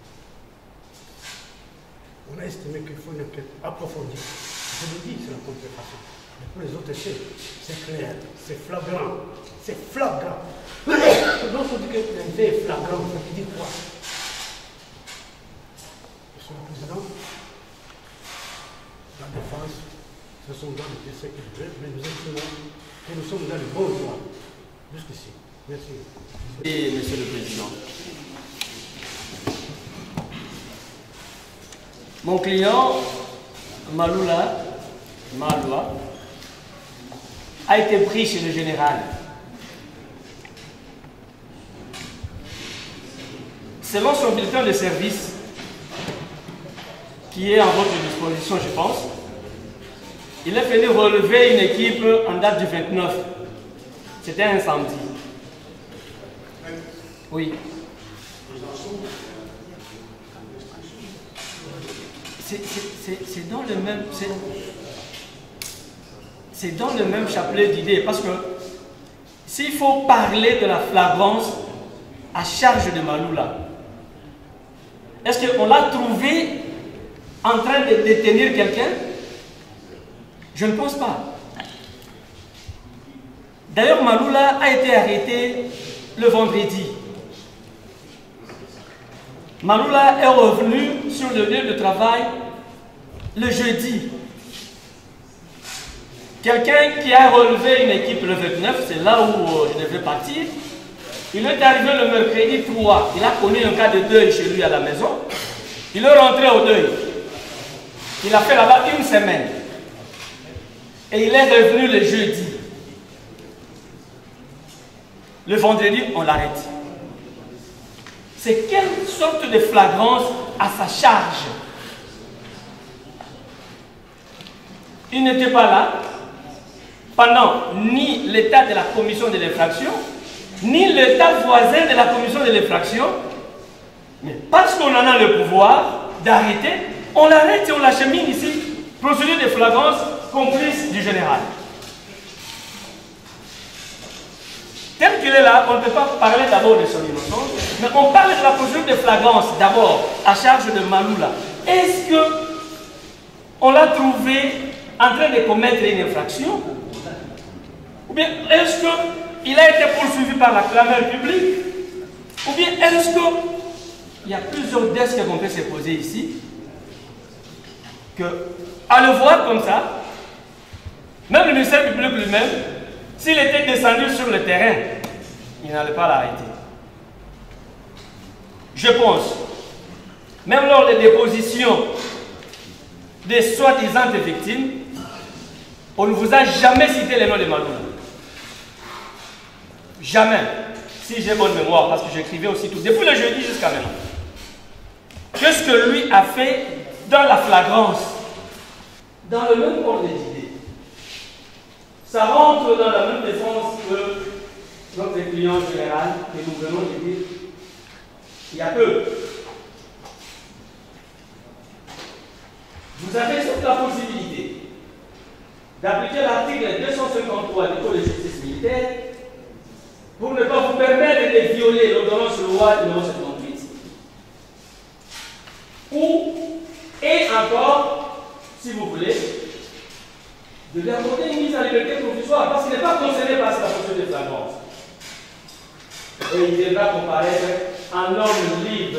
on a estimé qu'il faut une enquête approfondie. Je le dis, c'est la contrefaçon. Mais pour les autres faits, c'est clair, c'est flagrant. C'est flagrant. Lorsqu'on dit que le fait est flagrant, ça veut dire quoi? Monsieur le Président, la défense, ce sont dans les décès qu'ils veulent, mais nous estimons que nous sommes dans le bon droit. Jusqu'ici. Merci. Et Monsieur le Président, mon client, Maloula, Maloua, a été pris chez le général. Selon son bulletin de service, qui est en votre disposition, je pense, il est venu relever une équipe en date du vingt-neuf. C'était un samedi. Oui. C'est dans le même... C'est dans le même chapelet d'idées, parce que s'il faut parler de la flagrance à charge de Maloula, est-ce qu'on l'a trouvé en train de détenir quelqu'un? Je ne pense pas. D'ailleurs, Maloula a été arrêté le vendredi. Maloula est revenu sur le lieu de travail le jeudi. Quelqu'un qui a relevé une équipe le vingt-neuf, c'est là où je devais partir. Il est arrivé le mercredi trois. Il a connu un cas de deuil chez lui à la maison. Il est rentré au deuil. Il a fait là-bas une semaine. Et il est revenu le jeudi. Le vendredi, on l'arrête. C'est quelle sorte de flagrance à sa charge? Il n'était pas là pendant ni l'état de la commission de l'infraction, ni l'état voisin de la commission de l'infraction. Mais parce qu'on en a le pouvoir d'arrêter, on l'arrête et on l'achemine ici. Procédure de flagrance complice du général. Tel qu'il est là, on ne peut pas parler d'abord de son innocence, mais on parle de la procédure de flagrance d'abord à charge de Maloula. Est-ce que on l'a trouvé en train de commettre une infraction? Ou bien est-ce qu'il a été poursuivi par la clameur publique? Ou bien est-ce qu'il y a plusieurs desks qu'on peut se poser ici, que à le voir comme ça, même le ministère public lui-même, s'il était descendu sur le terrain, il n'allait pas l'arrêter. Je pense, même lors des dépositions des soi-disant victimes, on ne vous a jamais cité le nom de Maloula. Jamais. Si j'ai bonne mémoire, parce que j'écrivais aussi tout, depuis le jeudi jusqu'à maintenant. Qu'est-ce que lui a fait dans la flagrance? Dans le même ordre d'idée. Ça rentre dans la même défense que notre client général, que nous venons de dire il y a peu. Vous avez toute la possibilité d'appliquer l'article deux cent cinquante-trois du Code de justice militaire pour ne pas vous permettre de violer l'ordonnance loi numéro soixante-huit. Ou, et encore, si vous voulez, de lui accorder une mise en liberté provisoire parce qu'il n'est pas concerné par cette procédure de flagrance. Et il devra comparaître en homme libre.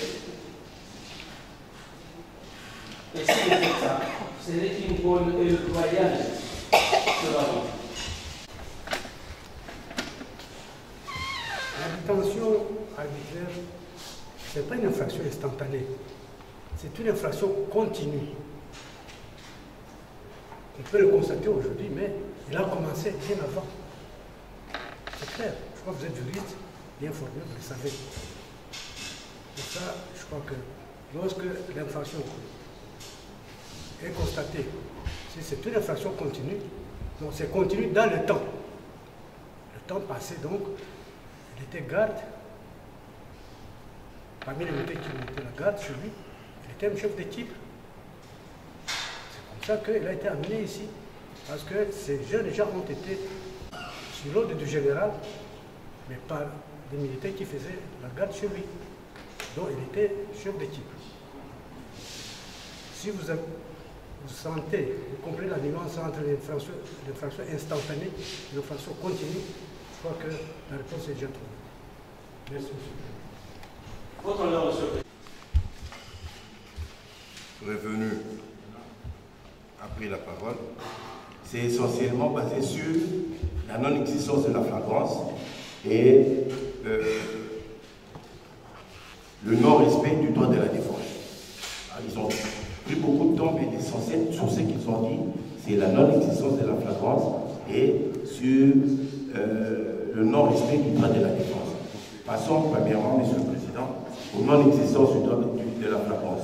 Et si vous faites ça, ce n'est qu'une bonne et loyale selon. La détention arbitraire, ce n'est pas une infraction instantanée. C'est une infraction continue. On peut le constater aujourd'hui, mais il a commencé bien avant. C'est clair. Je crois que vous êtes juriste, bien formé, vous le savez. Pour ça, je crois que lorsque l'infraction est constatée, si c'est une infraction continue, donc c'est continu dans le temps. Le temps passé, donc, il était garde. Parmi les métiers qui mettaient la garde chez lui, il était un chef d'équipe. C'est comme ça qu'il a été amené ici. Parce que ces jeunes gens ont été sur l'ordre du général, mais par des militaires qui faisaient la garde chez lui. Donc il était chef d'équipe. Si vous, avez, vous sentez, vous comprenez la nuance entre l'infraction instantanée et l'infraction continue, je crois que la réponse est déjà trouvée. Merci, monsieur. Votre honneur, monsieur. Revenu a pris la parole. C'est essentiellement basé sur la non-existence de la flagrance et euh, le non-respect du droit de la défense. Alors, ils ont pris beaucoup de temps, mais l'essentiel sur ce qu'ils ont dit, c'est la non-existence de la flagrance et sur euh, le non-respect du droit de la défense. Passons premièrement, Monsieur le Président, aux non-existence du droit de la flagrance.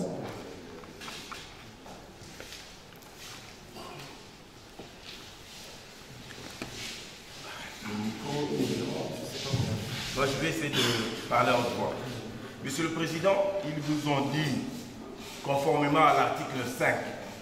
Moi, je vais essayer de parler en droit. Monsieur le Président, ils vous ont dit, conformément à l'article cinq,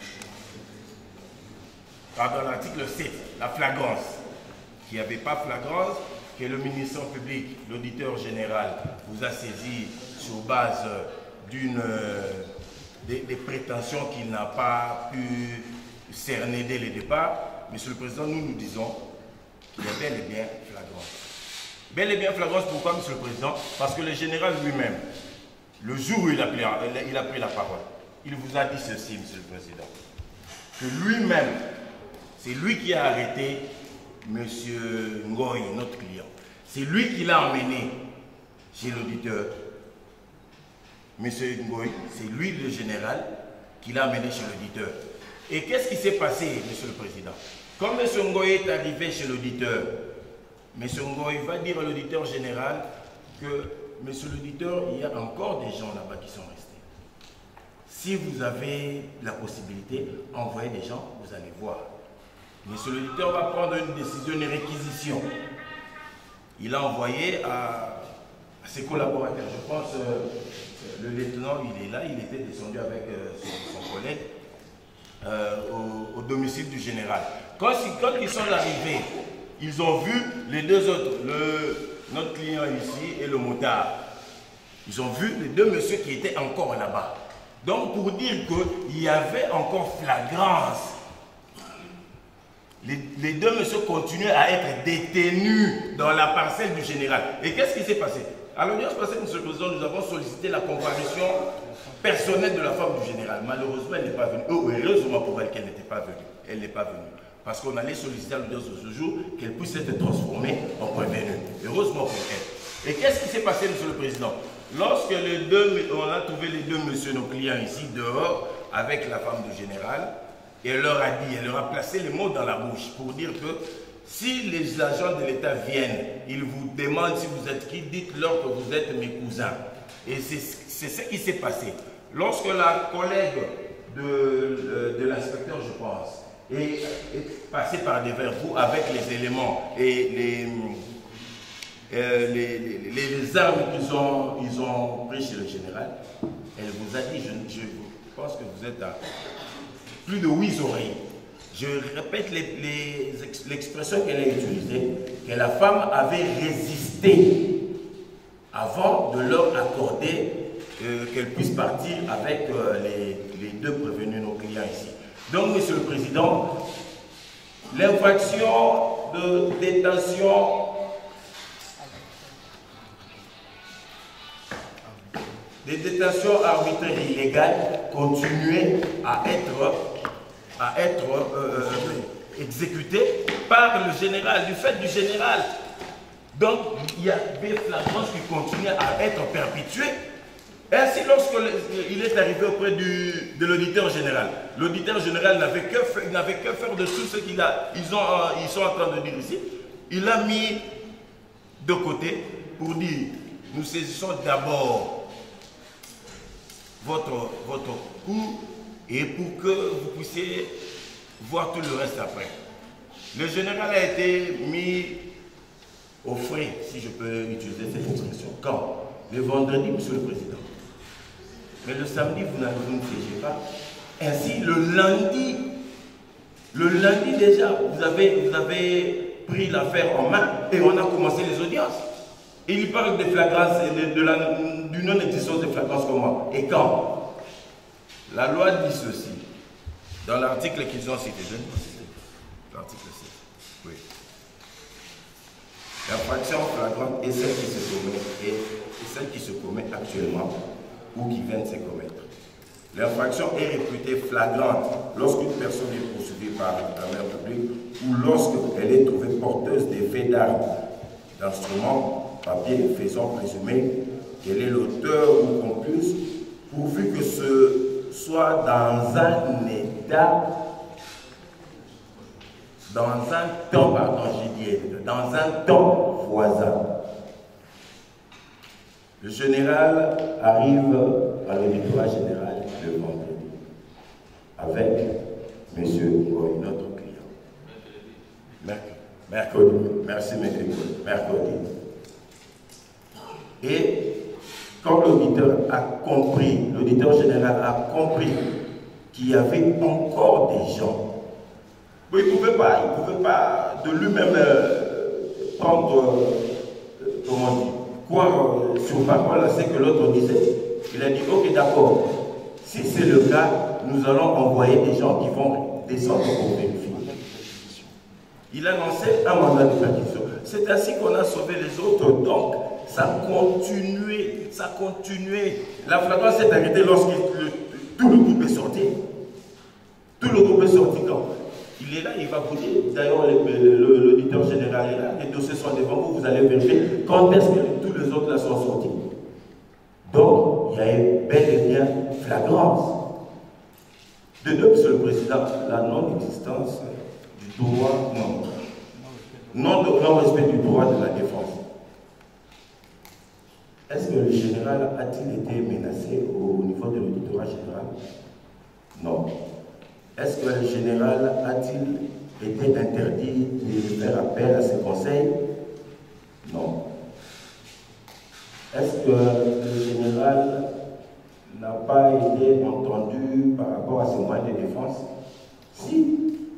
pardon, l'article sept, la flagrance, qu'il n'y avait pas flagrance, que le ministère public, l'auditeur général, vous a saisi sur base d'une des, des prétentions qu'il n'a pas pu cerner dès le départ. Monsieur le Président, nous nous disons est bel et bien flagrante. Bel et bien flagrante, pourquoi, Monsieur le Président? Parce que le général lui-même, le jour où il a, pris, il a pris la parole, il vous a dit ceci, Monsieur le Président, que lui-même, c'est lui qui a arrêté M. Ngoy, notre client. C'est lui qui l'a emmené chez l'auditeur. M. Ngoy, c'est lui le général qui l'a amené chez l'auditeur. Et qu'est-ce qui s'est passé, Monsieur le Président? Quand M. Ngoy est arrivé chez l'auditeur, M. Ngoy va dire à l'auditeur général que, Monsieur l'auditeur, il y a encore des gens là-bas qui sont restés. Si vous avez la possibilité, envoyez des gens, vous allez voir. Monsieur l'auditeur va prendre une décision, une réquisition. Il a envoyé à, à ses collaborateurs. Je pense euh, le lieutenant, il est là, il était descendu avec euh, son, son collègue euh, au, au domicile du général. Quand, quand ils sont arrivés, ils ont vu les deux autres, le, notre client ici et le motard. Ils ont vu les deux messieurs qui étaient encore là-bas. Donc pour dire qu'il y avait encore flagrance. Les, les deux messieurs continuaient à être détenus dans la parcelle du général. Et qu'est-ce qui s'est passé? À l'audience passée, Monsieur le Président, nous avons sollicité la comparution personnelle de la femme du général. Malheureusement, elle n'est pas venue. Oh, heureusement pour elle qu'elle n'était pas venue. Elle n'est pas venue. Parce qu'on allait solliciter à l'audience de ce jour qu'elle puisse être transformée en prévenue. Heureusement pour elle. Et qu'est-ce qui s'est passé, Monsieur le Président? Lorsque les deux, on a trouvé les deux messieurs, nos clients ici, dehors, avec la femme du général, et elle leur a dit, elle leur a placé les mots dans la bouche pour dire que si les agents de l'État viennent, ils vous demandent si vous êtes qui, dites-leur que vous êtes mes cousins. Et c'est ce qui s'est passé. Lorsque la collègue de, de l'inspecteur, je pense, est, est passée par devers vous avec les éléments et les, euh, les, les, les armes qu'ils ont, ils ont pris chez le général, elle vous a dit, je, je pense que vous êtes à plus de huit oreilles. Je répète l'expression les, les, qu'elle a utilisée, que la femme avait résisté avant de leur accorder euh, qu'elle puisse partir avec euh, les, les deux prévenus, nos clients ici. Donc, Monsieur le Président, l'infraction de détention des détentions arbitraires et illégales continuaient à être à être euh, exécuté par le général, du fait du général. Donc, il y avait flagrance qui continuait à être perpétuée. Ainsi, lorsqu'il est arrivé auprès du, de l'auditeur général, l'auditeur général n'avait que, que faire de tout ce qu'ils ils ont, ils sont en train de dire ici. Il a mis de côté pour dire, nous saisissons d'abord votre, votre coup, et pour que vous puissiez voir tout le reste après. Le général a été mis au frais, si je peux utiliser cette expression. Quand? Le vendredi, Monsieur le Président. Mais le samedi, vous ne siégez pas. Ainsi, le lundi, le lundi déjà, vous avez, vous avez pris l'affaire en main et on a commencé les audiences. Et il parle de flagrance, de, de la, du non-existence de flagrance comment? Et quand? La loi dit ceci, dans l'article qu'ils ont cité, l'article sept, oui. L'infraction flagrante est celle qui se commet, et celle qui se commet actuellement ou qui vient de se commettre. L'infraction est réputée flagrante lorsqu'une personne est poursuivie par la mère publique ou lorsqu'elle est trouvée porteuse d'effets d'armes, d'instruments, papier, faisant présumer qu'elle est l'auteur ou complice, pourvu que ce soit dans un état, dans un temps, pardon, j'ai dit, dans un temps voisin. Le général arrive à l'auditoire général le vendredi avec M. Ngoy, notre client. Mercredi. Mercredi. Merci, M. Mercredi. Et quand l'auditeur a compris, l'auditeur général a compris qu'il y avait encore des gens, il ne pouvait pas, il pouvait pas de lui-même euh, prendre, euh, comment dire, quoi euh, sur parole à ce que l'autre disait. Il a dit, ok, d'accord, si c'est le cas, nous allons envoyer des gens qui vont descendre pour vérifier. Il a lancé un mandat de perquisition. C'est ainsi qu'on a sauvé les autres. Donc, ça continuait, ça continuait. La flagrance s'est arrêtée lorsque le, tout le groupe est sorti. Tout le groupe est sorti quand il est là, il va vous dire. D'ailleurs, l'auditeur général est là, les dossiers sont devant vous, vous allez vérifier quand est-ce que tous les autres là sont sortis. Donc, il y a eu bel et bien flagrance. De deux, Monsieur le Président, la non-existence du droit, non, non, non-respect du droit de la défense. Est-ce que le général a-t-il été menacé au niveau de l'auditorat général? Non. Est-ce que le général a-t-il été interdit de faire appel à ses conseils? Non. Est-ce que le général n'a pas été entendu par rapport à ses moyens de défense? Si.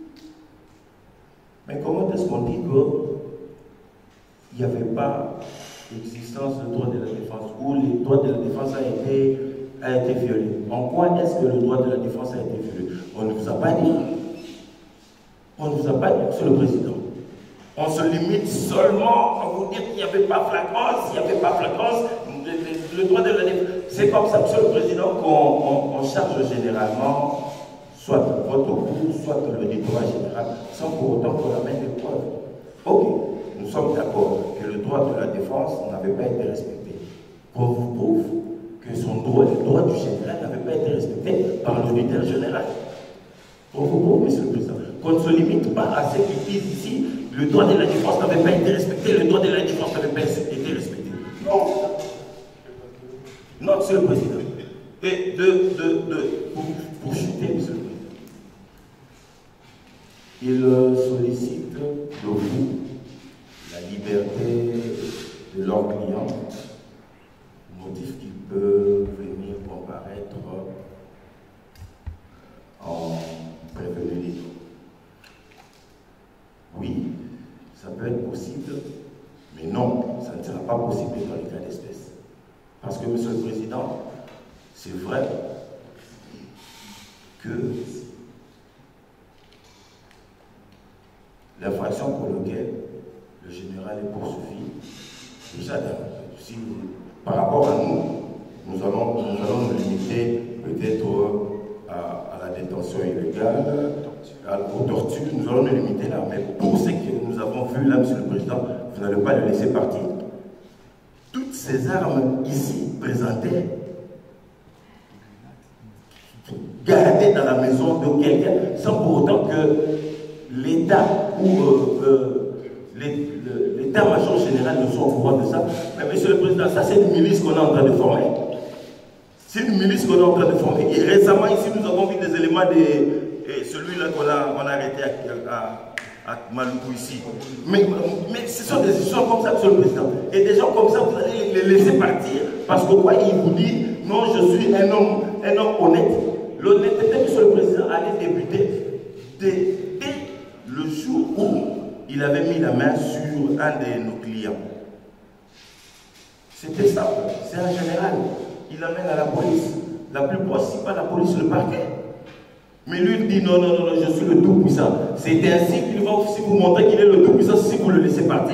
Mais comment est-ce qu'on dit qu'il n'y avait pas l'existence du droit de la défense ou le droit de la défense a été, a été violé? En quoi est-ce que le droit de la défense a été violé? On ne vous a pas dit. On ne vous a pas dit, Monsieur le Président. On se limite seulement à vous dire qu'il n'y avait pas flagrance, il n'y avait pas flagrance, le, le, le droit de la défense. C'est comme ça, Monsieur le Président, qu'on on, on charge généralement soit votre cours, soit l'auditorat général, sans pour autant qu'on amène des preuves. Ok, nous sommes d'accord que le droit de la défense n'avait pas été respecté. Qu'on vous prouve que son droit, le droit du général n'avait pas été respecté par l'auditeur général. Qu'on vous prouve, Monsieur le Président, qu'on ne se limite pas à ce qu'ils disent ici, le droit de la défense n'avait pas été respecté, le droit de la défense n'avait pas été respecté. Non. Non, Monsieur le Président. Et de, de, de pour, pour chuter, Monsieur le Président, il sollicite de vous la liberté de leurs clients, motif qu'ils peuvent venir comparaître en prévenu libre. Oui, ça peut être possible, mais non, ça ne sera pas possible dans les cas d'espèce. Parce que, Monsieur le Président, c'est vrai que l'infraction pour laquelle le général est poursuivi, déjà, si, par rapport à nous, nous allons nous, allons nous limiter peut-être à, à la détention illégale, à la torture, nous allons nous limiter là. Mais pour ce que nous avons vu là, Monsieur le Président, vous n'allez pas le laisser partir. Toutes ces armes ici présentées, gardées dans la maison de quelqu'un, sans pour autant que l'État ou euh, euh, l'État-major général ne soit au courant de ça. Mais Monsieur le Président, ça c'est une milice qu'on est en train de former. C'est une milice qu'on est en train de former. Et récemment ici, nous avons vu des éléments de celui-là qu'on a, on a arrêté à, à, à Maluku ici. Mais, mais ce sont des gens comme ça, Monsieur le Président. Et des gens comme ça, vous allez les laisser partir. Parce que quoi, il vous dit, non, je suis un homme, un homme honnête. L'honnêteté, Monsieur le Président, allait débuter dès, dès le jour où il avait mis la main sur un de nos clients. C'était ça. C'est un général. Il l'amène à la police. La plus proche, c'est pas la police, le parquet. Mais lui, il dit non, non, non, je suis le tout-puissant. C'est ainsi qu'il va aussi vous montrer qu'il est le tout-puissant si vous le laissez partir.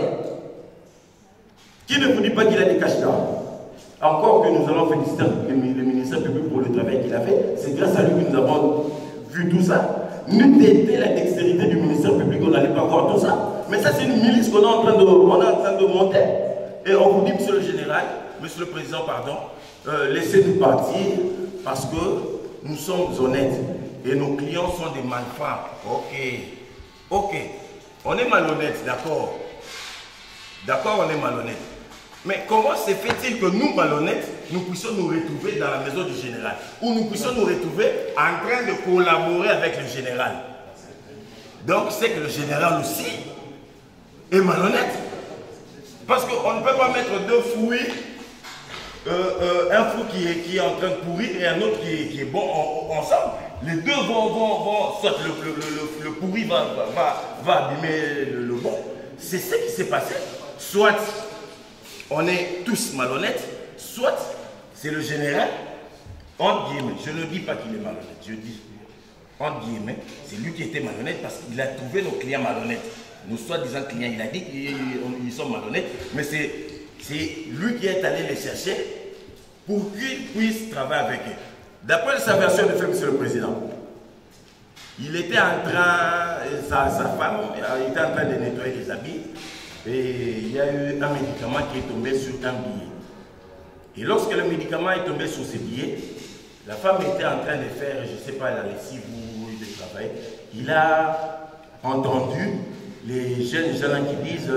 Qui ne vous dit pas qu'il a des caches d'armes? Encore que nous allons féliciter le ministère public pour le travail qu'il a fait, c'est grâce à lui que nous avons vu tout ça. N'eût été la dextérité du ministère public, on n'allait pas voir tout ça. Mais ça, c'est une milice qu'on est en train de, on est en train de monter. Et on vous dit, Monsieur le Général, Monsieur le Président, pardon, euh, laissez-nous partir parce que nous sommes honnêtes. Et nos clients sont des malfrats. Ok. Ok. On est malhonnête, d'accord. D'accord, on est malhonnête. Mais comment se fait-il que nous, malhonnêtes, nous puissions nous retrouver dans la maison du général? Ou nous puissions nous retrouver en train de collaborer avec le général? Donc, c'est que le général aussi est malhonnête. Parce qu'on ne peut pas mettre deux fruits, euh, euh, un fruit qui est, qui est en train de pourrir et un autre qui est, qui est bon en, ensemble. Les deux vont, vont, vont, soit le, le, le, le pourri va, va, va abîmer le, le bon. C'est ce qui s'est passé. Soit on est tous malhonnêtes, soit c'est le général, entre guillemets, je ne dis pas qu'il est malhonnête, je dis, entre guillemets, c'est lui qui était malhonnête parce qu'il a trouvé nos clients malhonnêtes. nos soi-disant clients. Il a dit qu'ils sont malhonnêtes, mais c'est lui qui est allé les chercher pour qu'ils puissent travailler avec eux. D'après sa version de fait, Monsieur le Président, il était en train, sa, sa femme il était en train de nettoyer les habits et il y a eu un médicament qui est tombé sur un billet. Et lorsque le médicament est tombé sur ce billet, la femme était en train de faire, je ne sais pas, la lessive ou de travail. Il a entendu les jeunes gens qui disent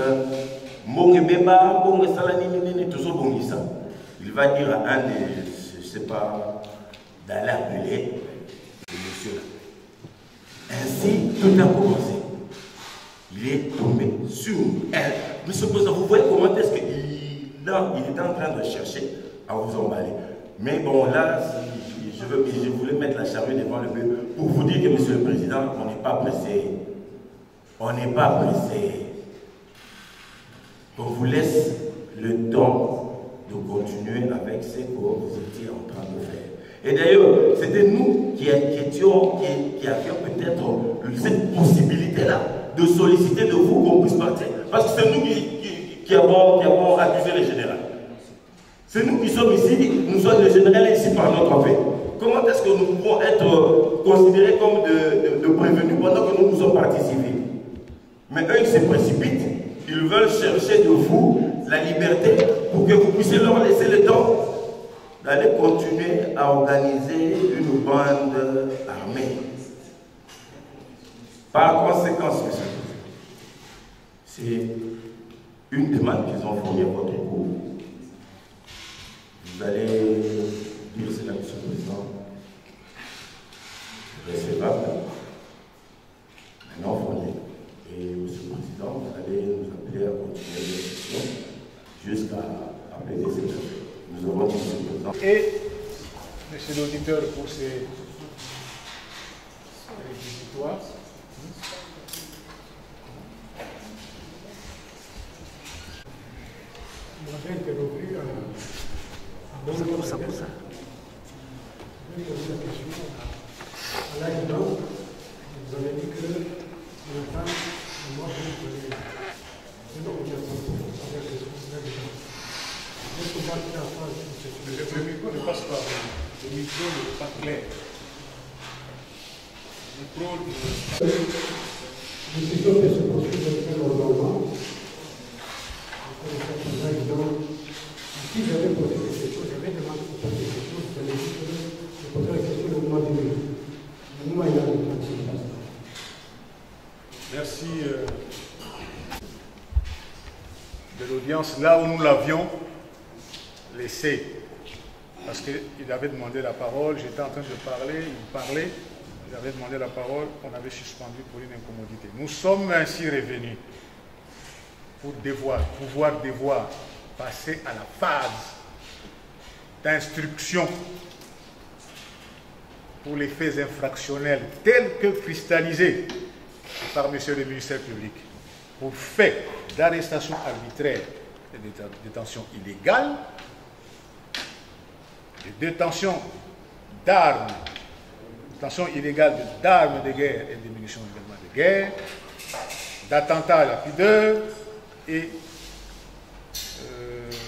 il va dire à un de, je ne sais pas, d'aller appeler ce monsieur-là. Ainsi, tout a commencé. Il est tombé sur elle. Monsieur le Président, vous voyez comment est-ce qu'il il était en train de chercher à vous emballer. Mais bon, là, je, veux, je voulais mettre la charrue devant le bœuf pour vous dire que, Monsieur le Président, on n'est pas pressé. On n'est pas pressé. On vous laisse le temps de continuer avec ce que vous étiez en train de faire. Et d'ailleurs, c'était nous qui, qui étions, qui, qui avions peut-être cette possibilité-là de solliciter de vous qu'on puisse partir. Parce que c'est nous qui, qui, qui, avons, qui avons accusé le général. C'est nous qui sommes ici, nous sommes le général ici par notre fait. Comment est-ce que nous pouvons être considérés comme de, de, de prévenus pendant que nous nous sommes partis civils? Mais eux, ils se précipitent. Ils veulent chercher de vous la liberté pour que vous puissiez leur laisser le temps d'aller continuer à organiser une bande armée. Par conséquent, c'est une demande qu'ils ont fournie à votre cours. Vous allez dire cela, Monsieur le Président, recevable, maintenant fourni. Et Monsieur le Président, vous allez nous appeler à continuer les sessions jusqu'à appeler cette affaire. Nous avons dit Monsieur le Président. Et, Monsieur l'auditeur, pour ces réquisitoires, on avait interrompu à C'est pour ça, pour ça. Je vais poser la question à l'adjudant. Vous avez dit que le temps, moi, je vais c'est donc bien ça. Est-ce qu'on va faire en face de cette le micro ne passe pas. Le micro n'est pas clair. Le micro ne... Les décisions qui se poursuivent très normalement. Si j'avais posé des questions, j'avais demandé de poser des questions, vous allez dire que je poserai la question au moment donné. Le moment il a le Merci euh, de l'audience. Là où nous l'avions laissé, parce qu'il avait demandé la parole, j'étais en train de parler, il parlait, il avait demandé la parole, on avait suspendu pour une incommodité. Nous sommes ainsi revenus pour devoir, pouvoir devoir passer à la phase d'instruction pour les faits infractionnels tels que cristallisés par Monsieur le ministère public pour fait d'arrestation arbitraire et de détention illégale, de détention d'armes, détention illégale d'armes de guerre et de munitions également de guerre, d'attentat à la pudeur et euh,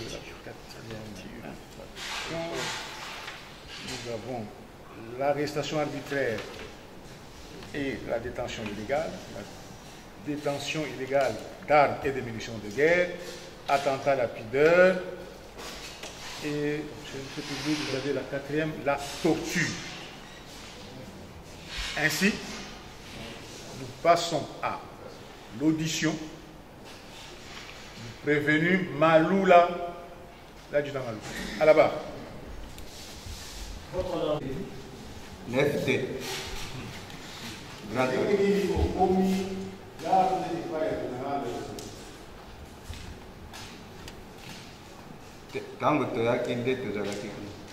nous avons l'arrestation arbitraire et la détention illégale, la détention illégale d'armes et de munitions de guerre, attentat à la pudeur et, chez le public, vous avez la quatrième, la torture. Ainsi, nous passons à l'audition du prévenu Maloula, l'adjudant Maloula. À la barre. neuf T. Tangu toyaki nde tozalaki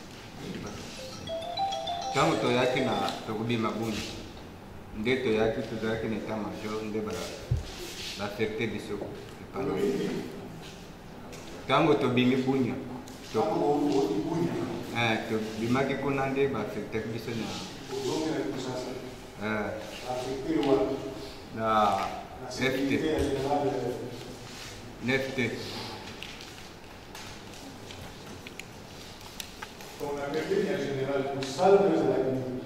tangu toyaki na tokobima buni nde toyaki tozalaki na état major nde baaffecte biso epano tango tobimi bunya tobimaki kuna nde baaffectaki biso na na F T neuf T. On a perdu en général pour ça, de la clinique.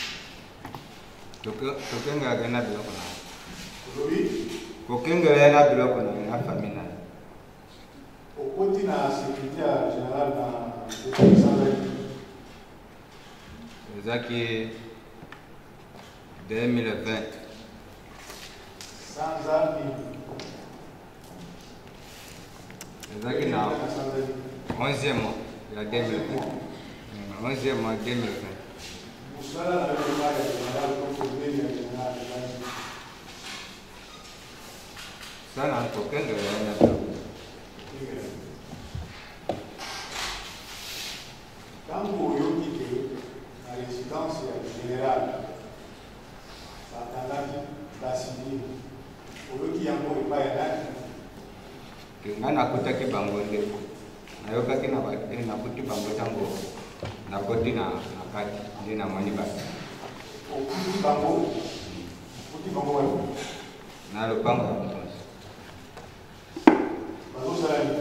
Tokenga gana biloko na. Oui. Kokenga yana biloko na famille na. Au côté de la sécurité générale dans le sans Zaki deux mille vingt. Sans armes. Zaki na onzième mois, il y a deux mille vingt. onzième mois deux mille vingt. Ça n'a aucun de quand vous dites que la résidence générale, ça a d'assister, au lieu qu'il y a un peu de paille, nga nakutaki bango nde nayokaki na nakuti bango tango nakoti na nakati nde namoni basi okuti bango okuti bango wapi na lopango ya mokonzi bazosala nini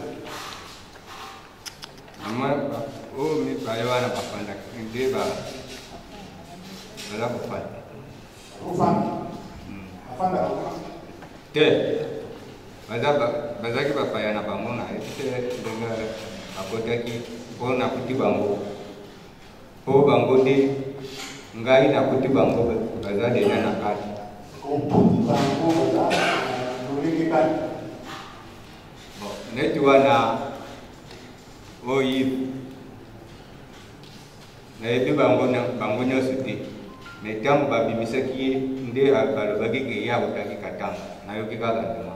ama oyo mibale wana bafandaki nde baza kofanda ofanda afanda te bazaki bapaya na bango na ete ndenge bakotaki mpo nakuti bango mpo bango nde ngai nakuti bango baza deja na kati neti wana oyibu nayebi bango nyonso te me ntango babimisaki ye nde balobaki ke ye akotaki katanga nayoki kaka ndima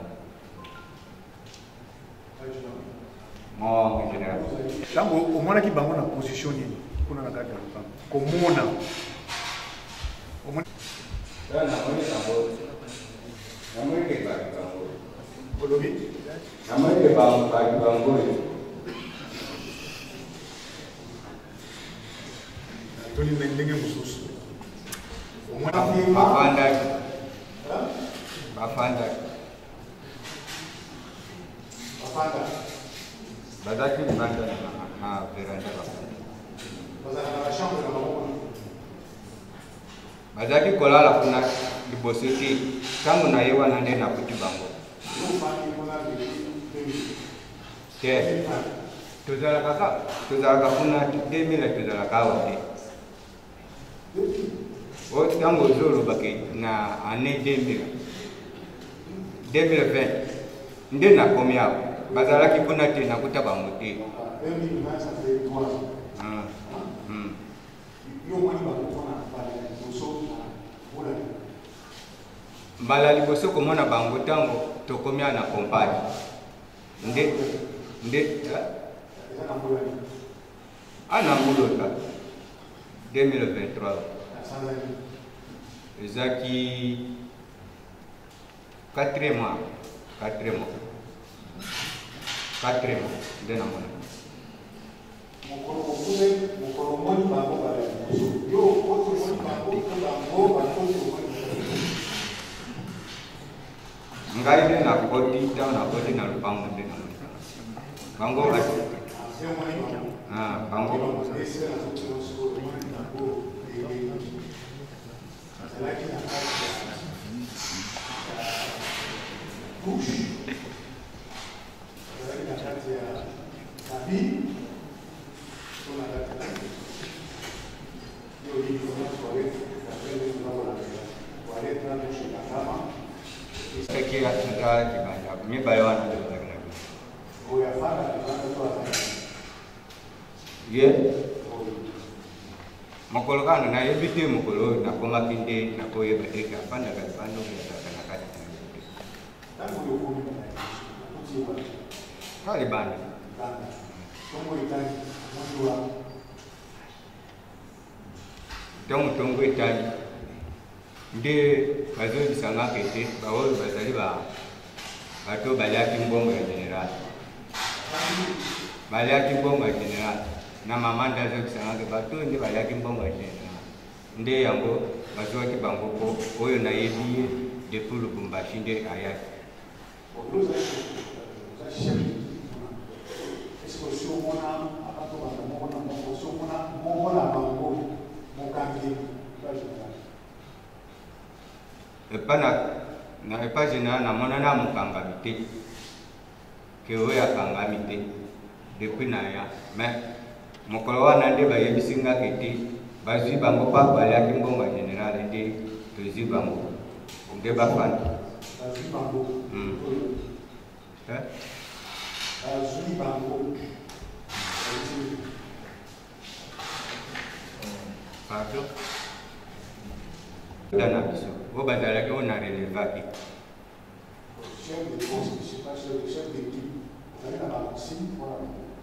en général. Quand au moins qui bango na position nini kuna na kati ya lupango komona au moins sana moni bango na moni ke bango olobi na moni ke bango bango toli ndenge mususu au moins bafanda bafanda bafanda bazaki libanda na veranda bazaki kolala kuna liboso te ntango na ye wana nde nakuti bango te tozalaka kuna deux mille tozalaka awa te o ntango ozolobake na année deux mille deux mille vingt nde nakomi awa bazalaki kuna te nakuta bango te mbala liboso komona bango ntango tokomi na compagne nde nde ana ngulota deux mille vingt-trois ezaki quatre mois quatre mois quatre mois nde namona ngai nde nakoti ntango nakoti na lupango nde namona bango bango mokolo kana nayebi te mokolo oyo nakomaki nde nakoyeba te afandaka libanda okuyataka na kati ka libanda ntango tongo etali nde bazobisangaka ete baoyo bazali bato baliaki mbongo ya general baliaki mbongo ya general na mama nde azobisangaka bato nde baliaki mbongo ya general nde yango bazwaki bango po oyo nayebi ye depuis Lubumbashi nde ayaki chef est-ce que si on a on a mon candidat et pas na pas général na mona na mukangamite ke we akangamite depuis na ya mais mokolo wana nde bayebisinga kete bazwi bango pa baliaki mbongo général nde tozwi bango nde bafanda bazwi bango eh bazwi bango pardon dana biso bo bazalaki ona relevaki chef de poste, je ne sais pas, chef d'équipe, vous avez la consigne pour la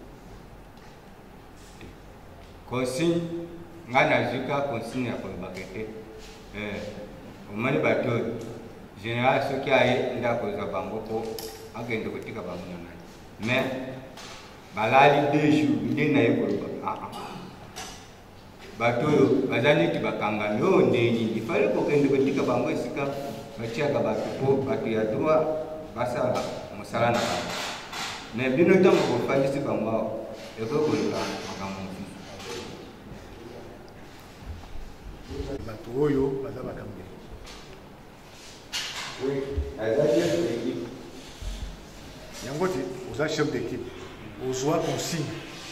consigne, ngana zuka consigne ya kolobaka te omoni bato général soki aye nde akozwa bango po akende kotika bango na nani mais balali deux jours nde naye kolobaka bato oyo baza neti bakangami oyo ndeni ifale kokende kotika bango esika batiaka bato po bato ya droit basala mosala na bango mais bino ntango kofandisi bango awa ekokoluka makambo mosusu bato oyo baza bakangeli aza chef d'équipe yango te oza chef d'équipe ozwa consigne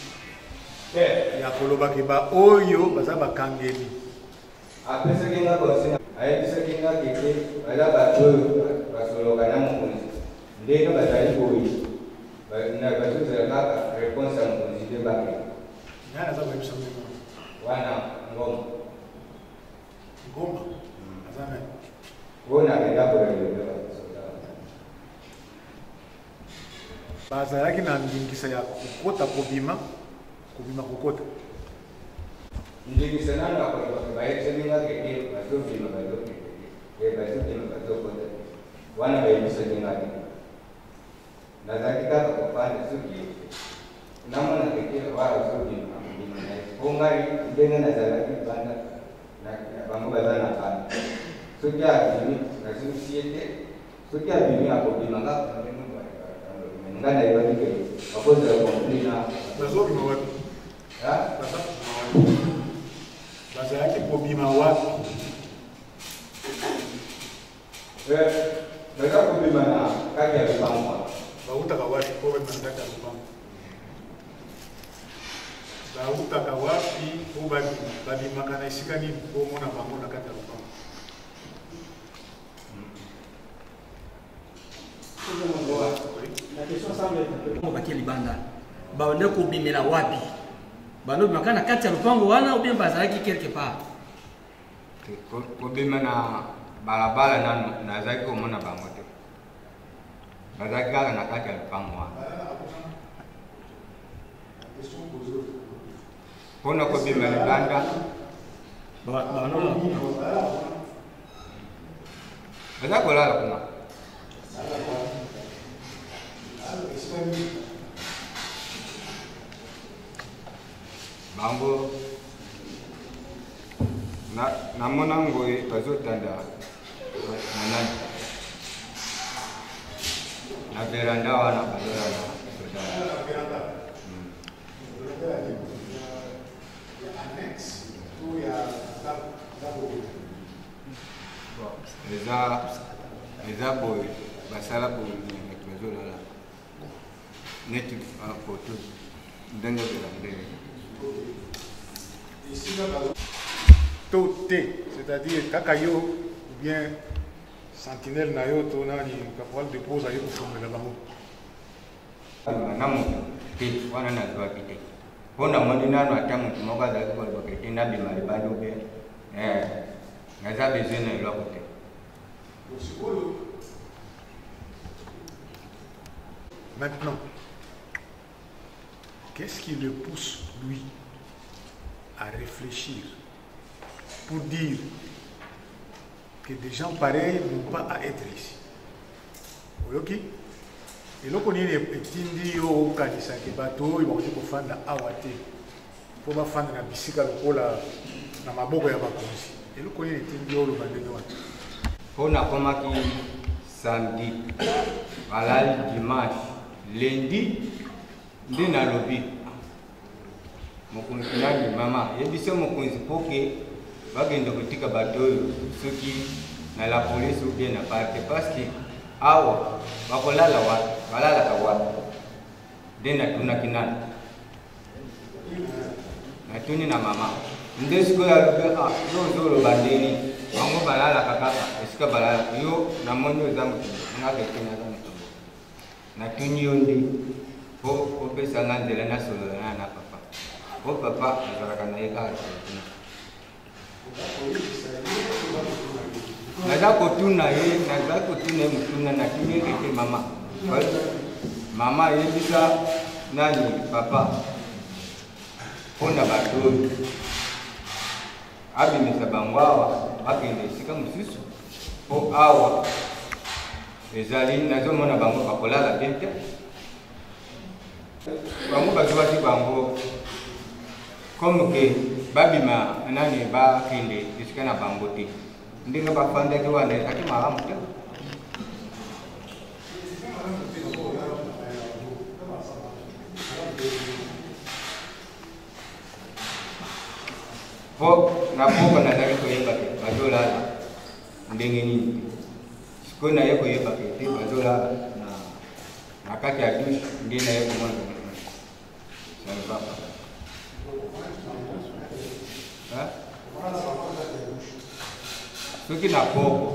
ya kolobaki ba oyo baza bakangeli apesaki nga consigne ayebisaki nga kete baza bato oyo basoloka na mokonzi ndenge bazali boyi bazozela kaka réponse ya mokonzi nde bake nani aza koyebisa mema wana ngoma ngoma aza nani oyo nakenda kolelebe bazalaki na ndingisa ya kokota kobima kobima kokota ndingisa nano akolobaka bayebisaki nga kete bazobima bazokete bazobima bazokota wana bayebisaki nga kete nazalaki kaka kofanda soki namona kete wala ozobima akobima naye po ngai ndenge nazalaki banda bango baza na banda soki abimi nazosie te soki abimi akobima kaka nga nayebaki ke bakozela kompli na bazobima wapi bazalaki kobima wapi baza kobima na kati ya lupango bautaka wapi po bema na kati ya lupango bautaka wapi po babimaka na esika nini po omona bango na kati ya lupango La question semble être un peu bakie libanda baonde kobimela wapi bano bimaka na kati ya lupango wana ou bien bazalaki quelque part kobima na balabala nano nazalaki komona bango te bazalaki kaka na kati ya lupango wana mpona kobima libanda baza kolala kuna bango namona ngoye bazotanda na nani na veranda wana bazolala eza eza boye basala boye bazolala neti poto ndenge ozela ndenge to te c'est-à-dire kaka yo ou bien sentinelle na yo to nani caporal de pose ayo kofungela bango na moto te wana nazwaki te mpo namoni nano ata moto moko azalaki kolobaka ete nabima libanda obe naza besoin na eloko te maintenant qu'est-ce qui le pousse lui à réfléchir pour dire que des gens pareils n'ont pas à être ici. Ok? Et là, on est etindi yo kanisa ke bato ils vont dire kofanda awate. Pour ba fanda na bisika lokola na maboko ya bakonzi. Et là, on est etindi yo lo bandenge watu. Pona komaki samedi balali dimanche lundi nde na lobby mokonzi nani mama yebisa mokonzi poke bagenda kotika bato oyo soki na la police ou bien na parke parce que awa bakolala wapi balalaka wapi nde natunaki nani natuni na mama nde sikoyo alobi a yo ozoloba ndeni bango balalaka kaka esika balalaka yo namoni oza moto ngaketinaza moto natuni yo nde po opesanga nzela nasolola na na papa po papa azalaka na ye kaka tuna naza kotuna ye naza kotuna ye motuna natuni ye kete mama mama yebisa nani papa mpona bato oyo abimisa bango awa bakende esika mosusu mpo awa ezali nazomona bango bakolala bien te bango bazwaki bango comme ke babima nani bakende esika na bango te ndenge bafandaki wana ezalaki malamu te po na poko nazali koyeba te bazolala ndenge nini te sikoyo naye koyeba ke te bazolala na kati ya dushe nde naye komona salvapa soki na poko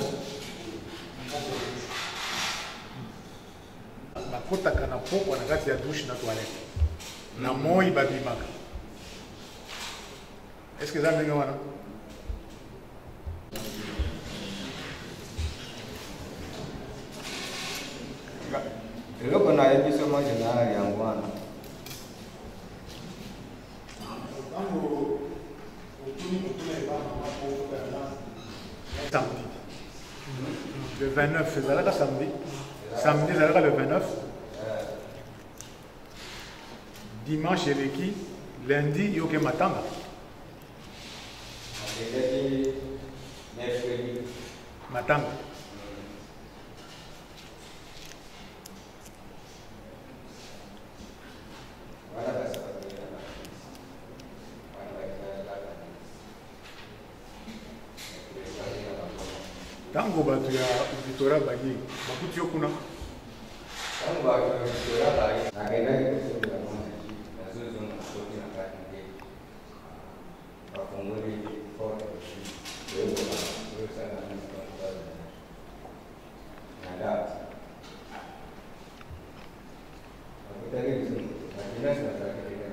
bakotaka na poko na kati ya dushe na toilette na moi babimaka. Est-ce que ça me gagne? eloko nayebiso mo général yango wana samedi le vingt-neuf ezalaka samedi samedi ezalaka le vingt-neuf dimanche eleki lundi yoke matanga matanga tango bato ya Victoria baye bakuti yo kuna tango bato ya Victoria baye nakendaki kosombela monseki nazozonga soki na kati nde bafongoli forte oyekola oyosala na date bakutaki biso bakinasi basalakakeka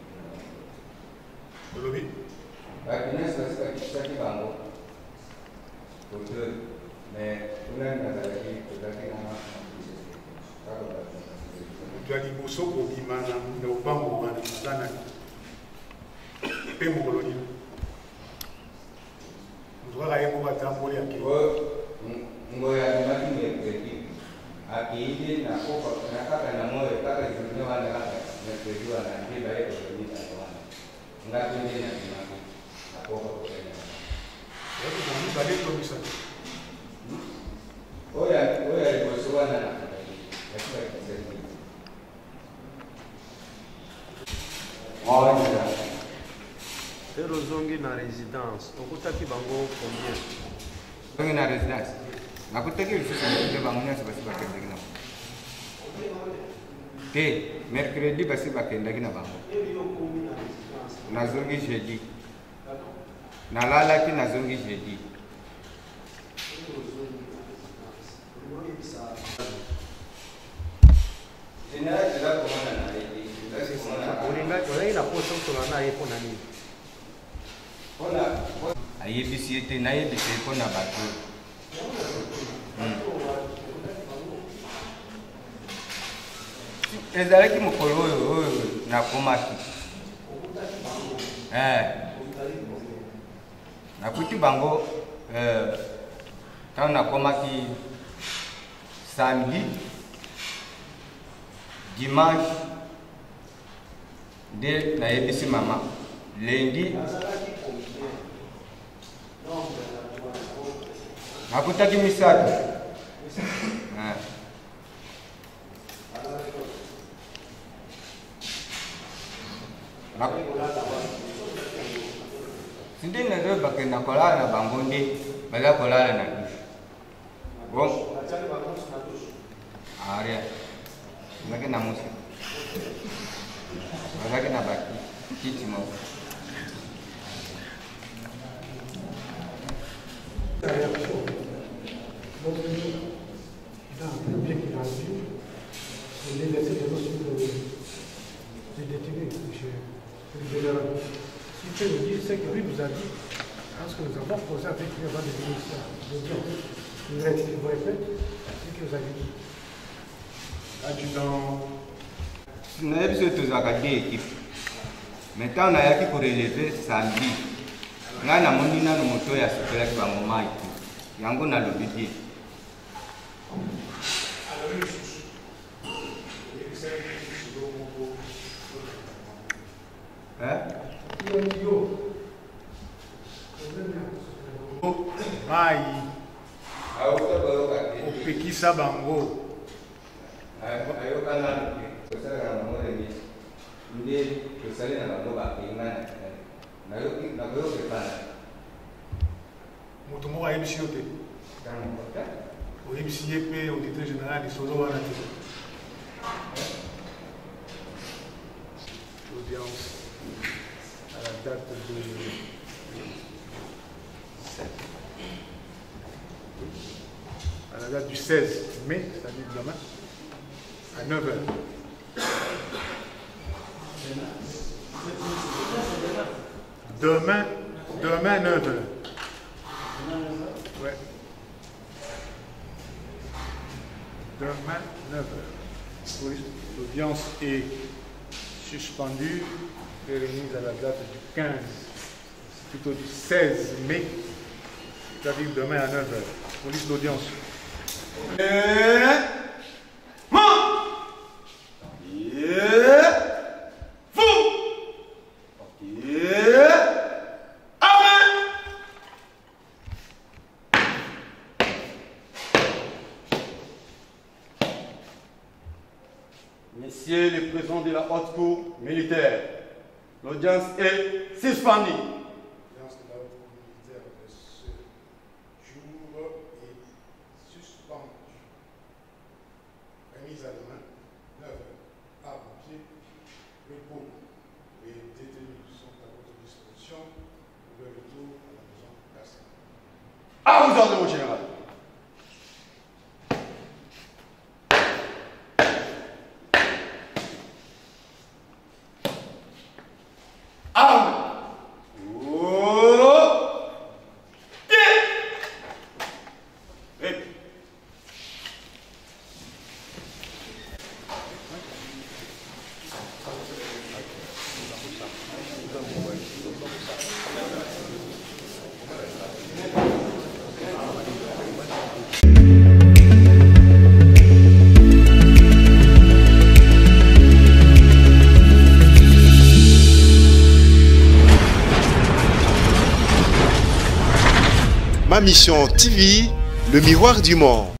olobi bakinasi basikakisaki bango Betul, mais bulan nazalaki tozalaki na moto ya liboso kobima na lopango wana aza nani mpe mokolo nini moto kaka ye moko atamboli ake ngoyo abimaki mercredi akeyide na kaka na moyo kaka journe wana kaka mercredi wana nde baye kolonisa wana ngato nde nabimaki nakoka kokena oya oya liboso wana na Pero zongi na résidence, okutaki bango combien? Zongi na résidence. Nakutaki lisusu nde bango nyonso basi bakendaki na bango. Te, mercredi basi bakendaki na bango. Nazongi jeudi. Nalalaki nazongi jeudi. ayebisi ete nayebisa mpo na bato ezalaki mokolo oyo oyo nakomaki nakuti bango ntango nakomaki samedi dimanche nde nayebisi mama lundi nakutaki misato bakenda kolala na bango nde baza kolala na douche. Bon. Aria. Bazaki na musi. Bazaki na baki. Kiti moko. La réaction. Donc, dans le public qui a vu, on est laissé de l'eau sur le détenu, monsieur le général. Si tu peux nous dire ce que lui nous a dit, parce que nous avons posé avec lui avant de venir ici, il vous répète ce que vous avez dit. Adjudant. Nous avons besoin de deux équipes. Maintenant, on a eu pour relever samedi. Nga na monina no moto ya sopela ki bango mai yango na lobidi eh mai opekisa bango ayo kana kosala na mo le ndi kosala na bango ba pingana moto moko ayebisi yo te oyebisi ye mpe auditeur général lisozo wana te l'audience à la date de à la date du seize mai, c'est-à-dire demain à neuf heures. Demain, demain neuf heures. Ouais. Demain neuf heures. Oui, l'audience est suspendue et remise à la date du quinze, plutôt du seize mai, c'est-à-dire demain à neuf heures. Police d'audience. Messieurs les présidents de la haute cour militaire, l'audience est suspendue. L'audience de la haute cour militaire de ce jour est suspendue. Remise à demain, neuf heures. À vos pieds, repos. Les détenus sont à votre disposition pour le retour à la maison carcérale. À vous ordres, mon général. Ma mission T V, le miroir du monde.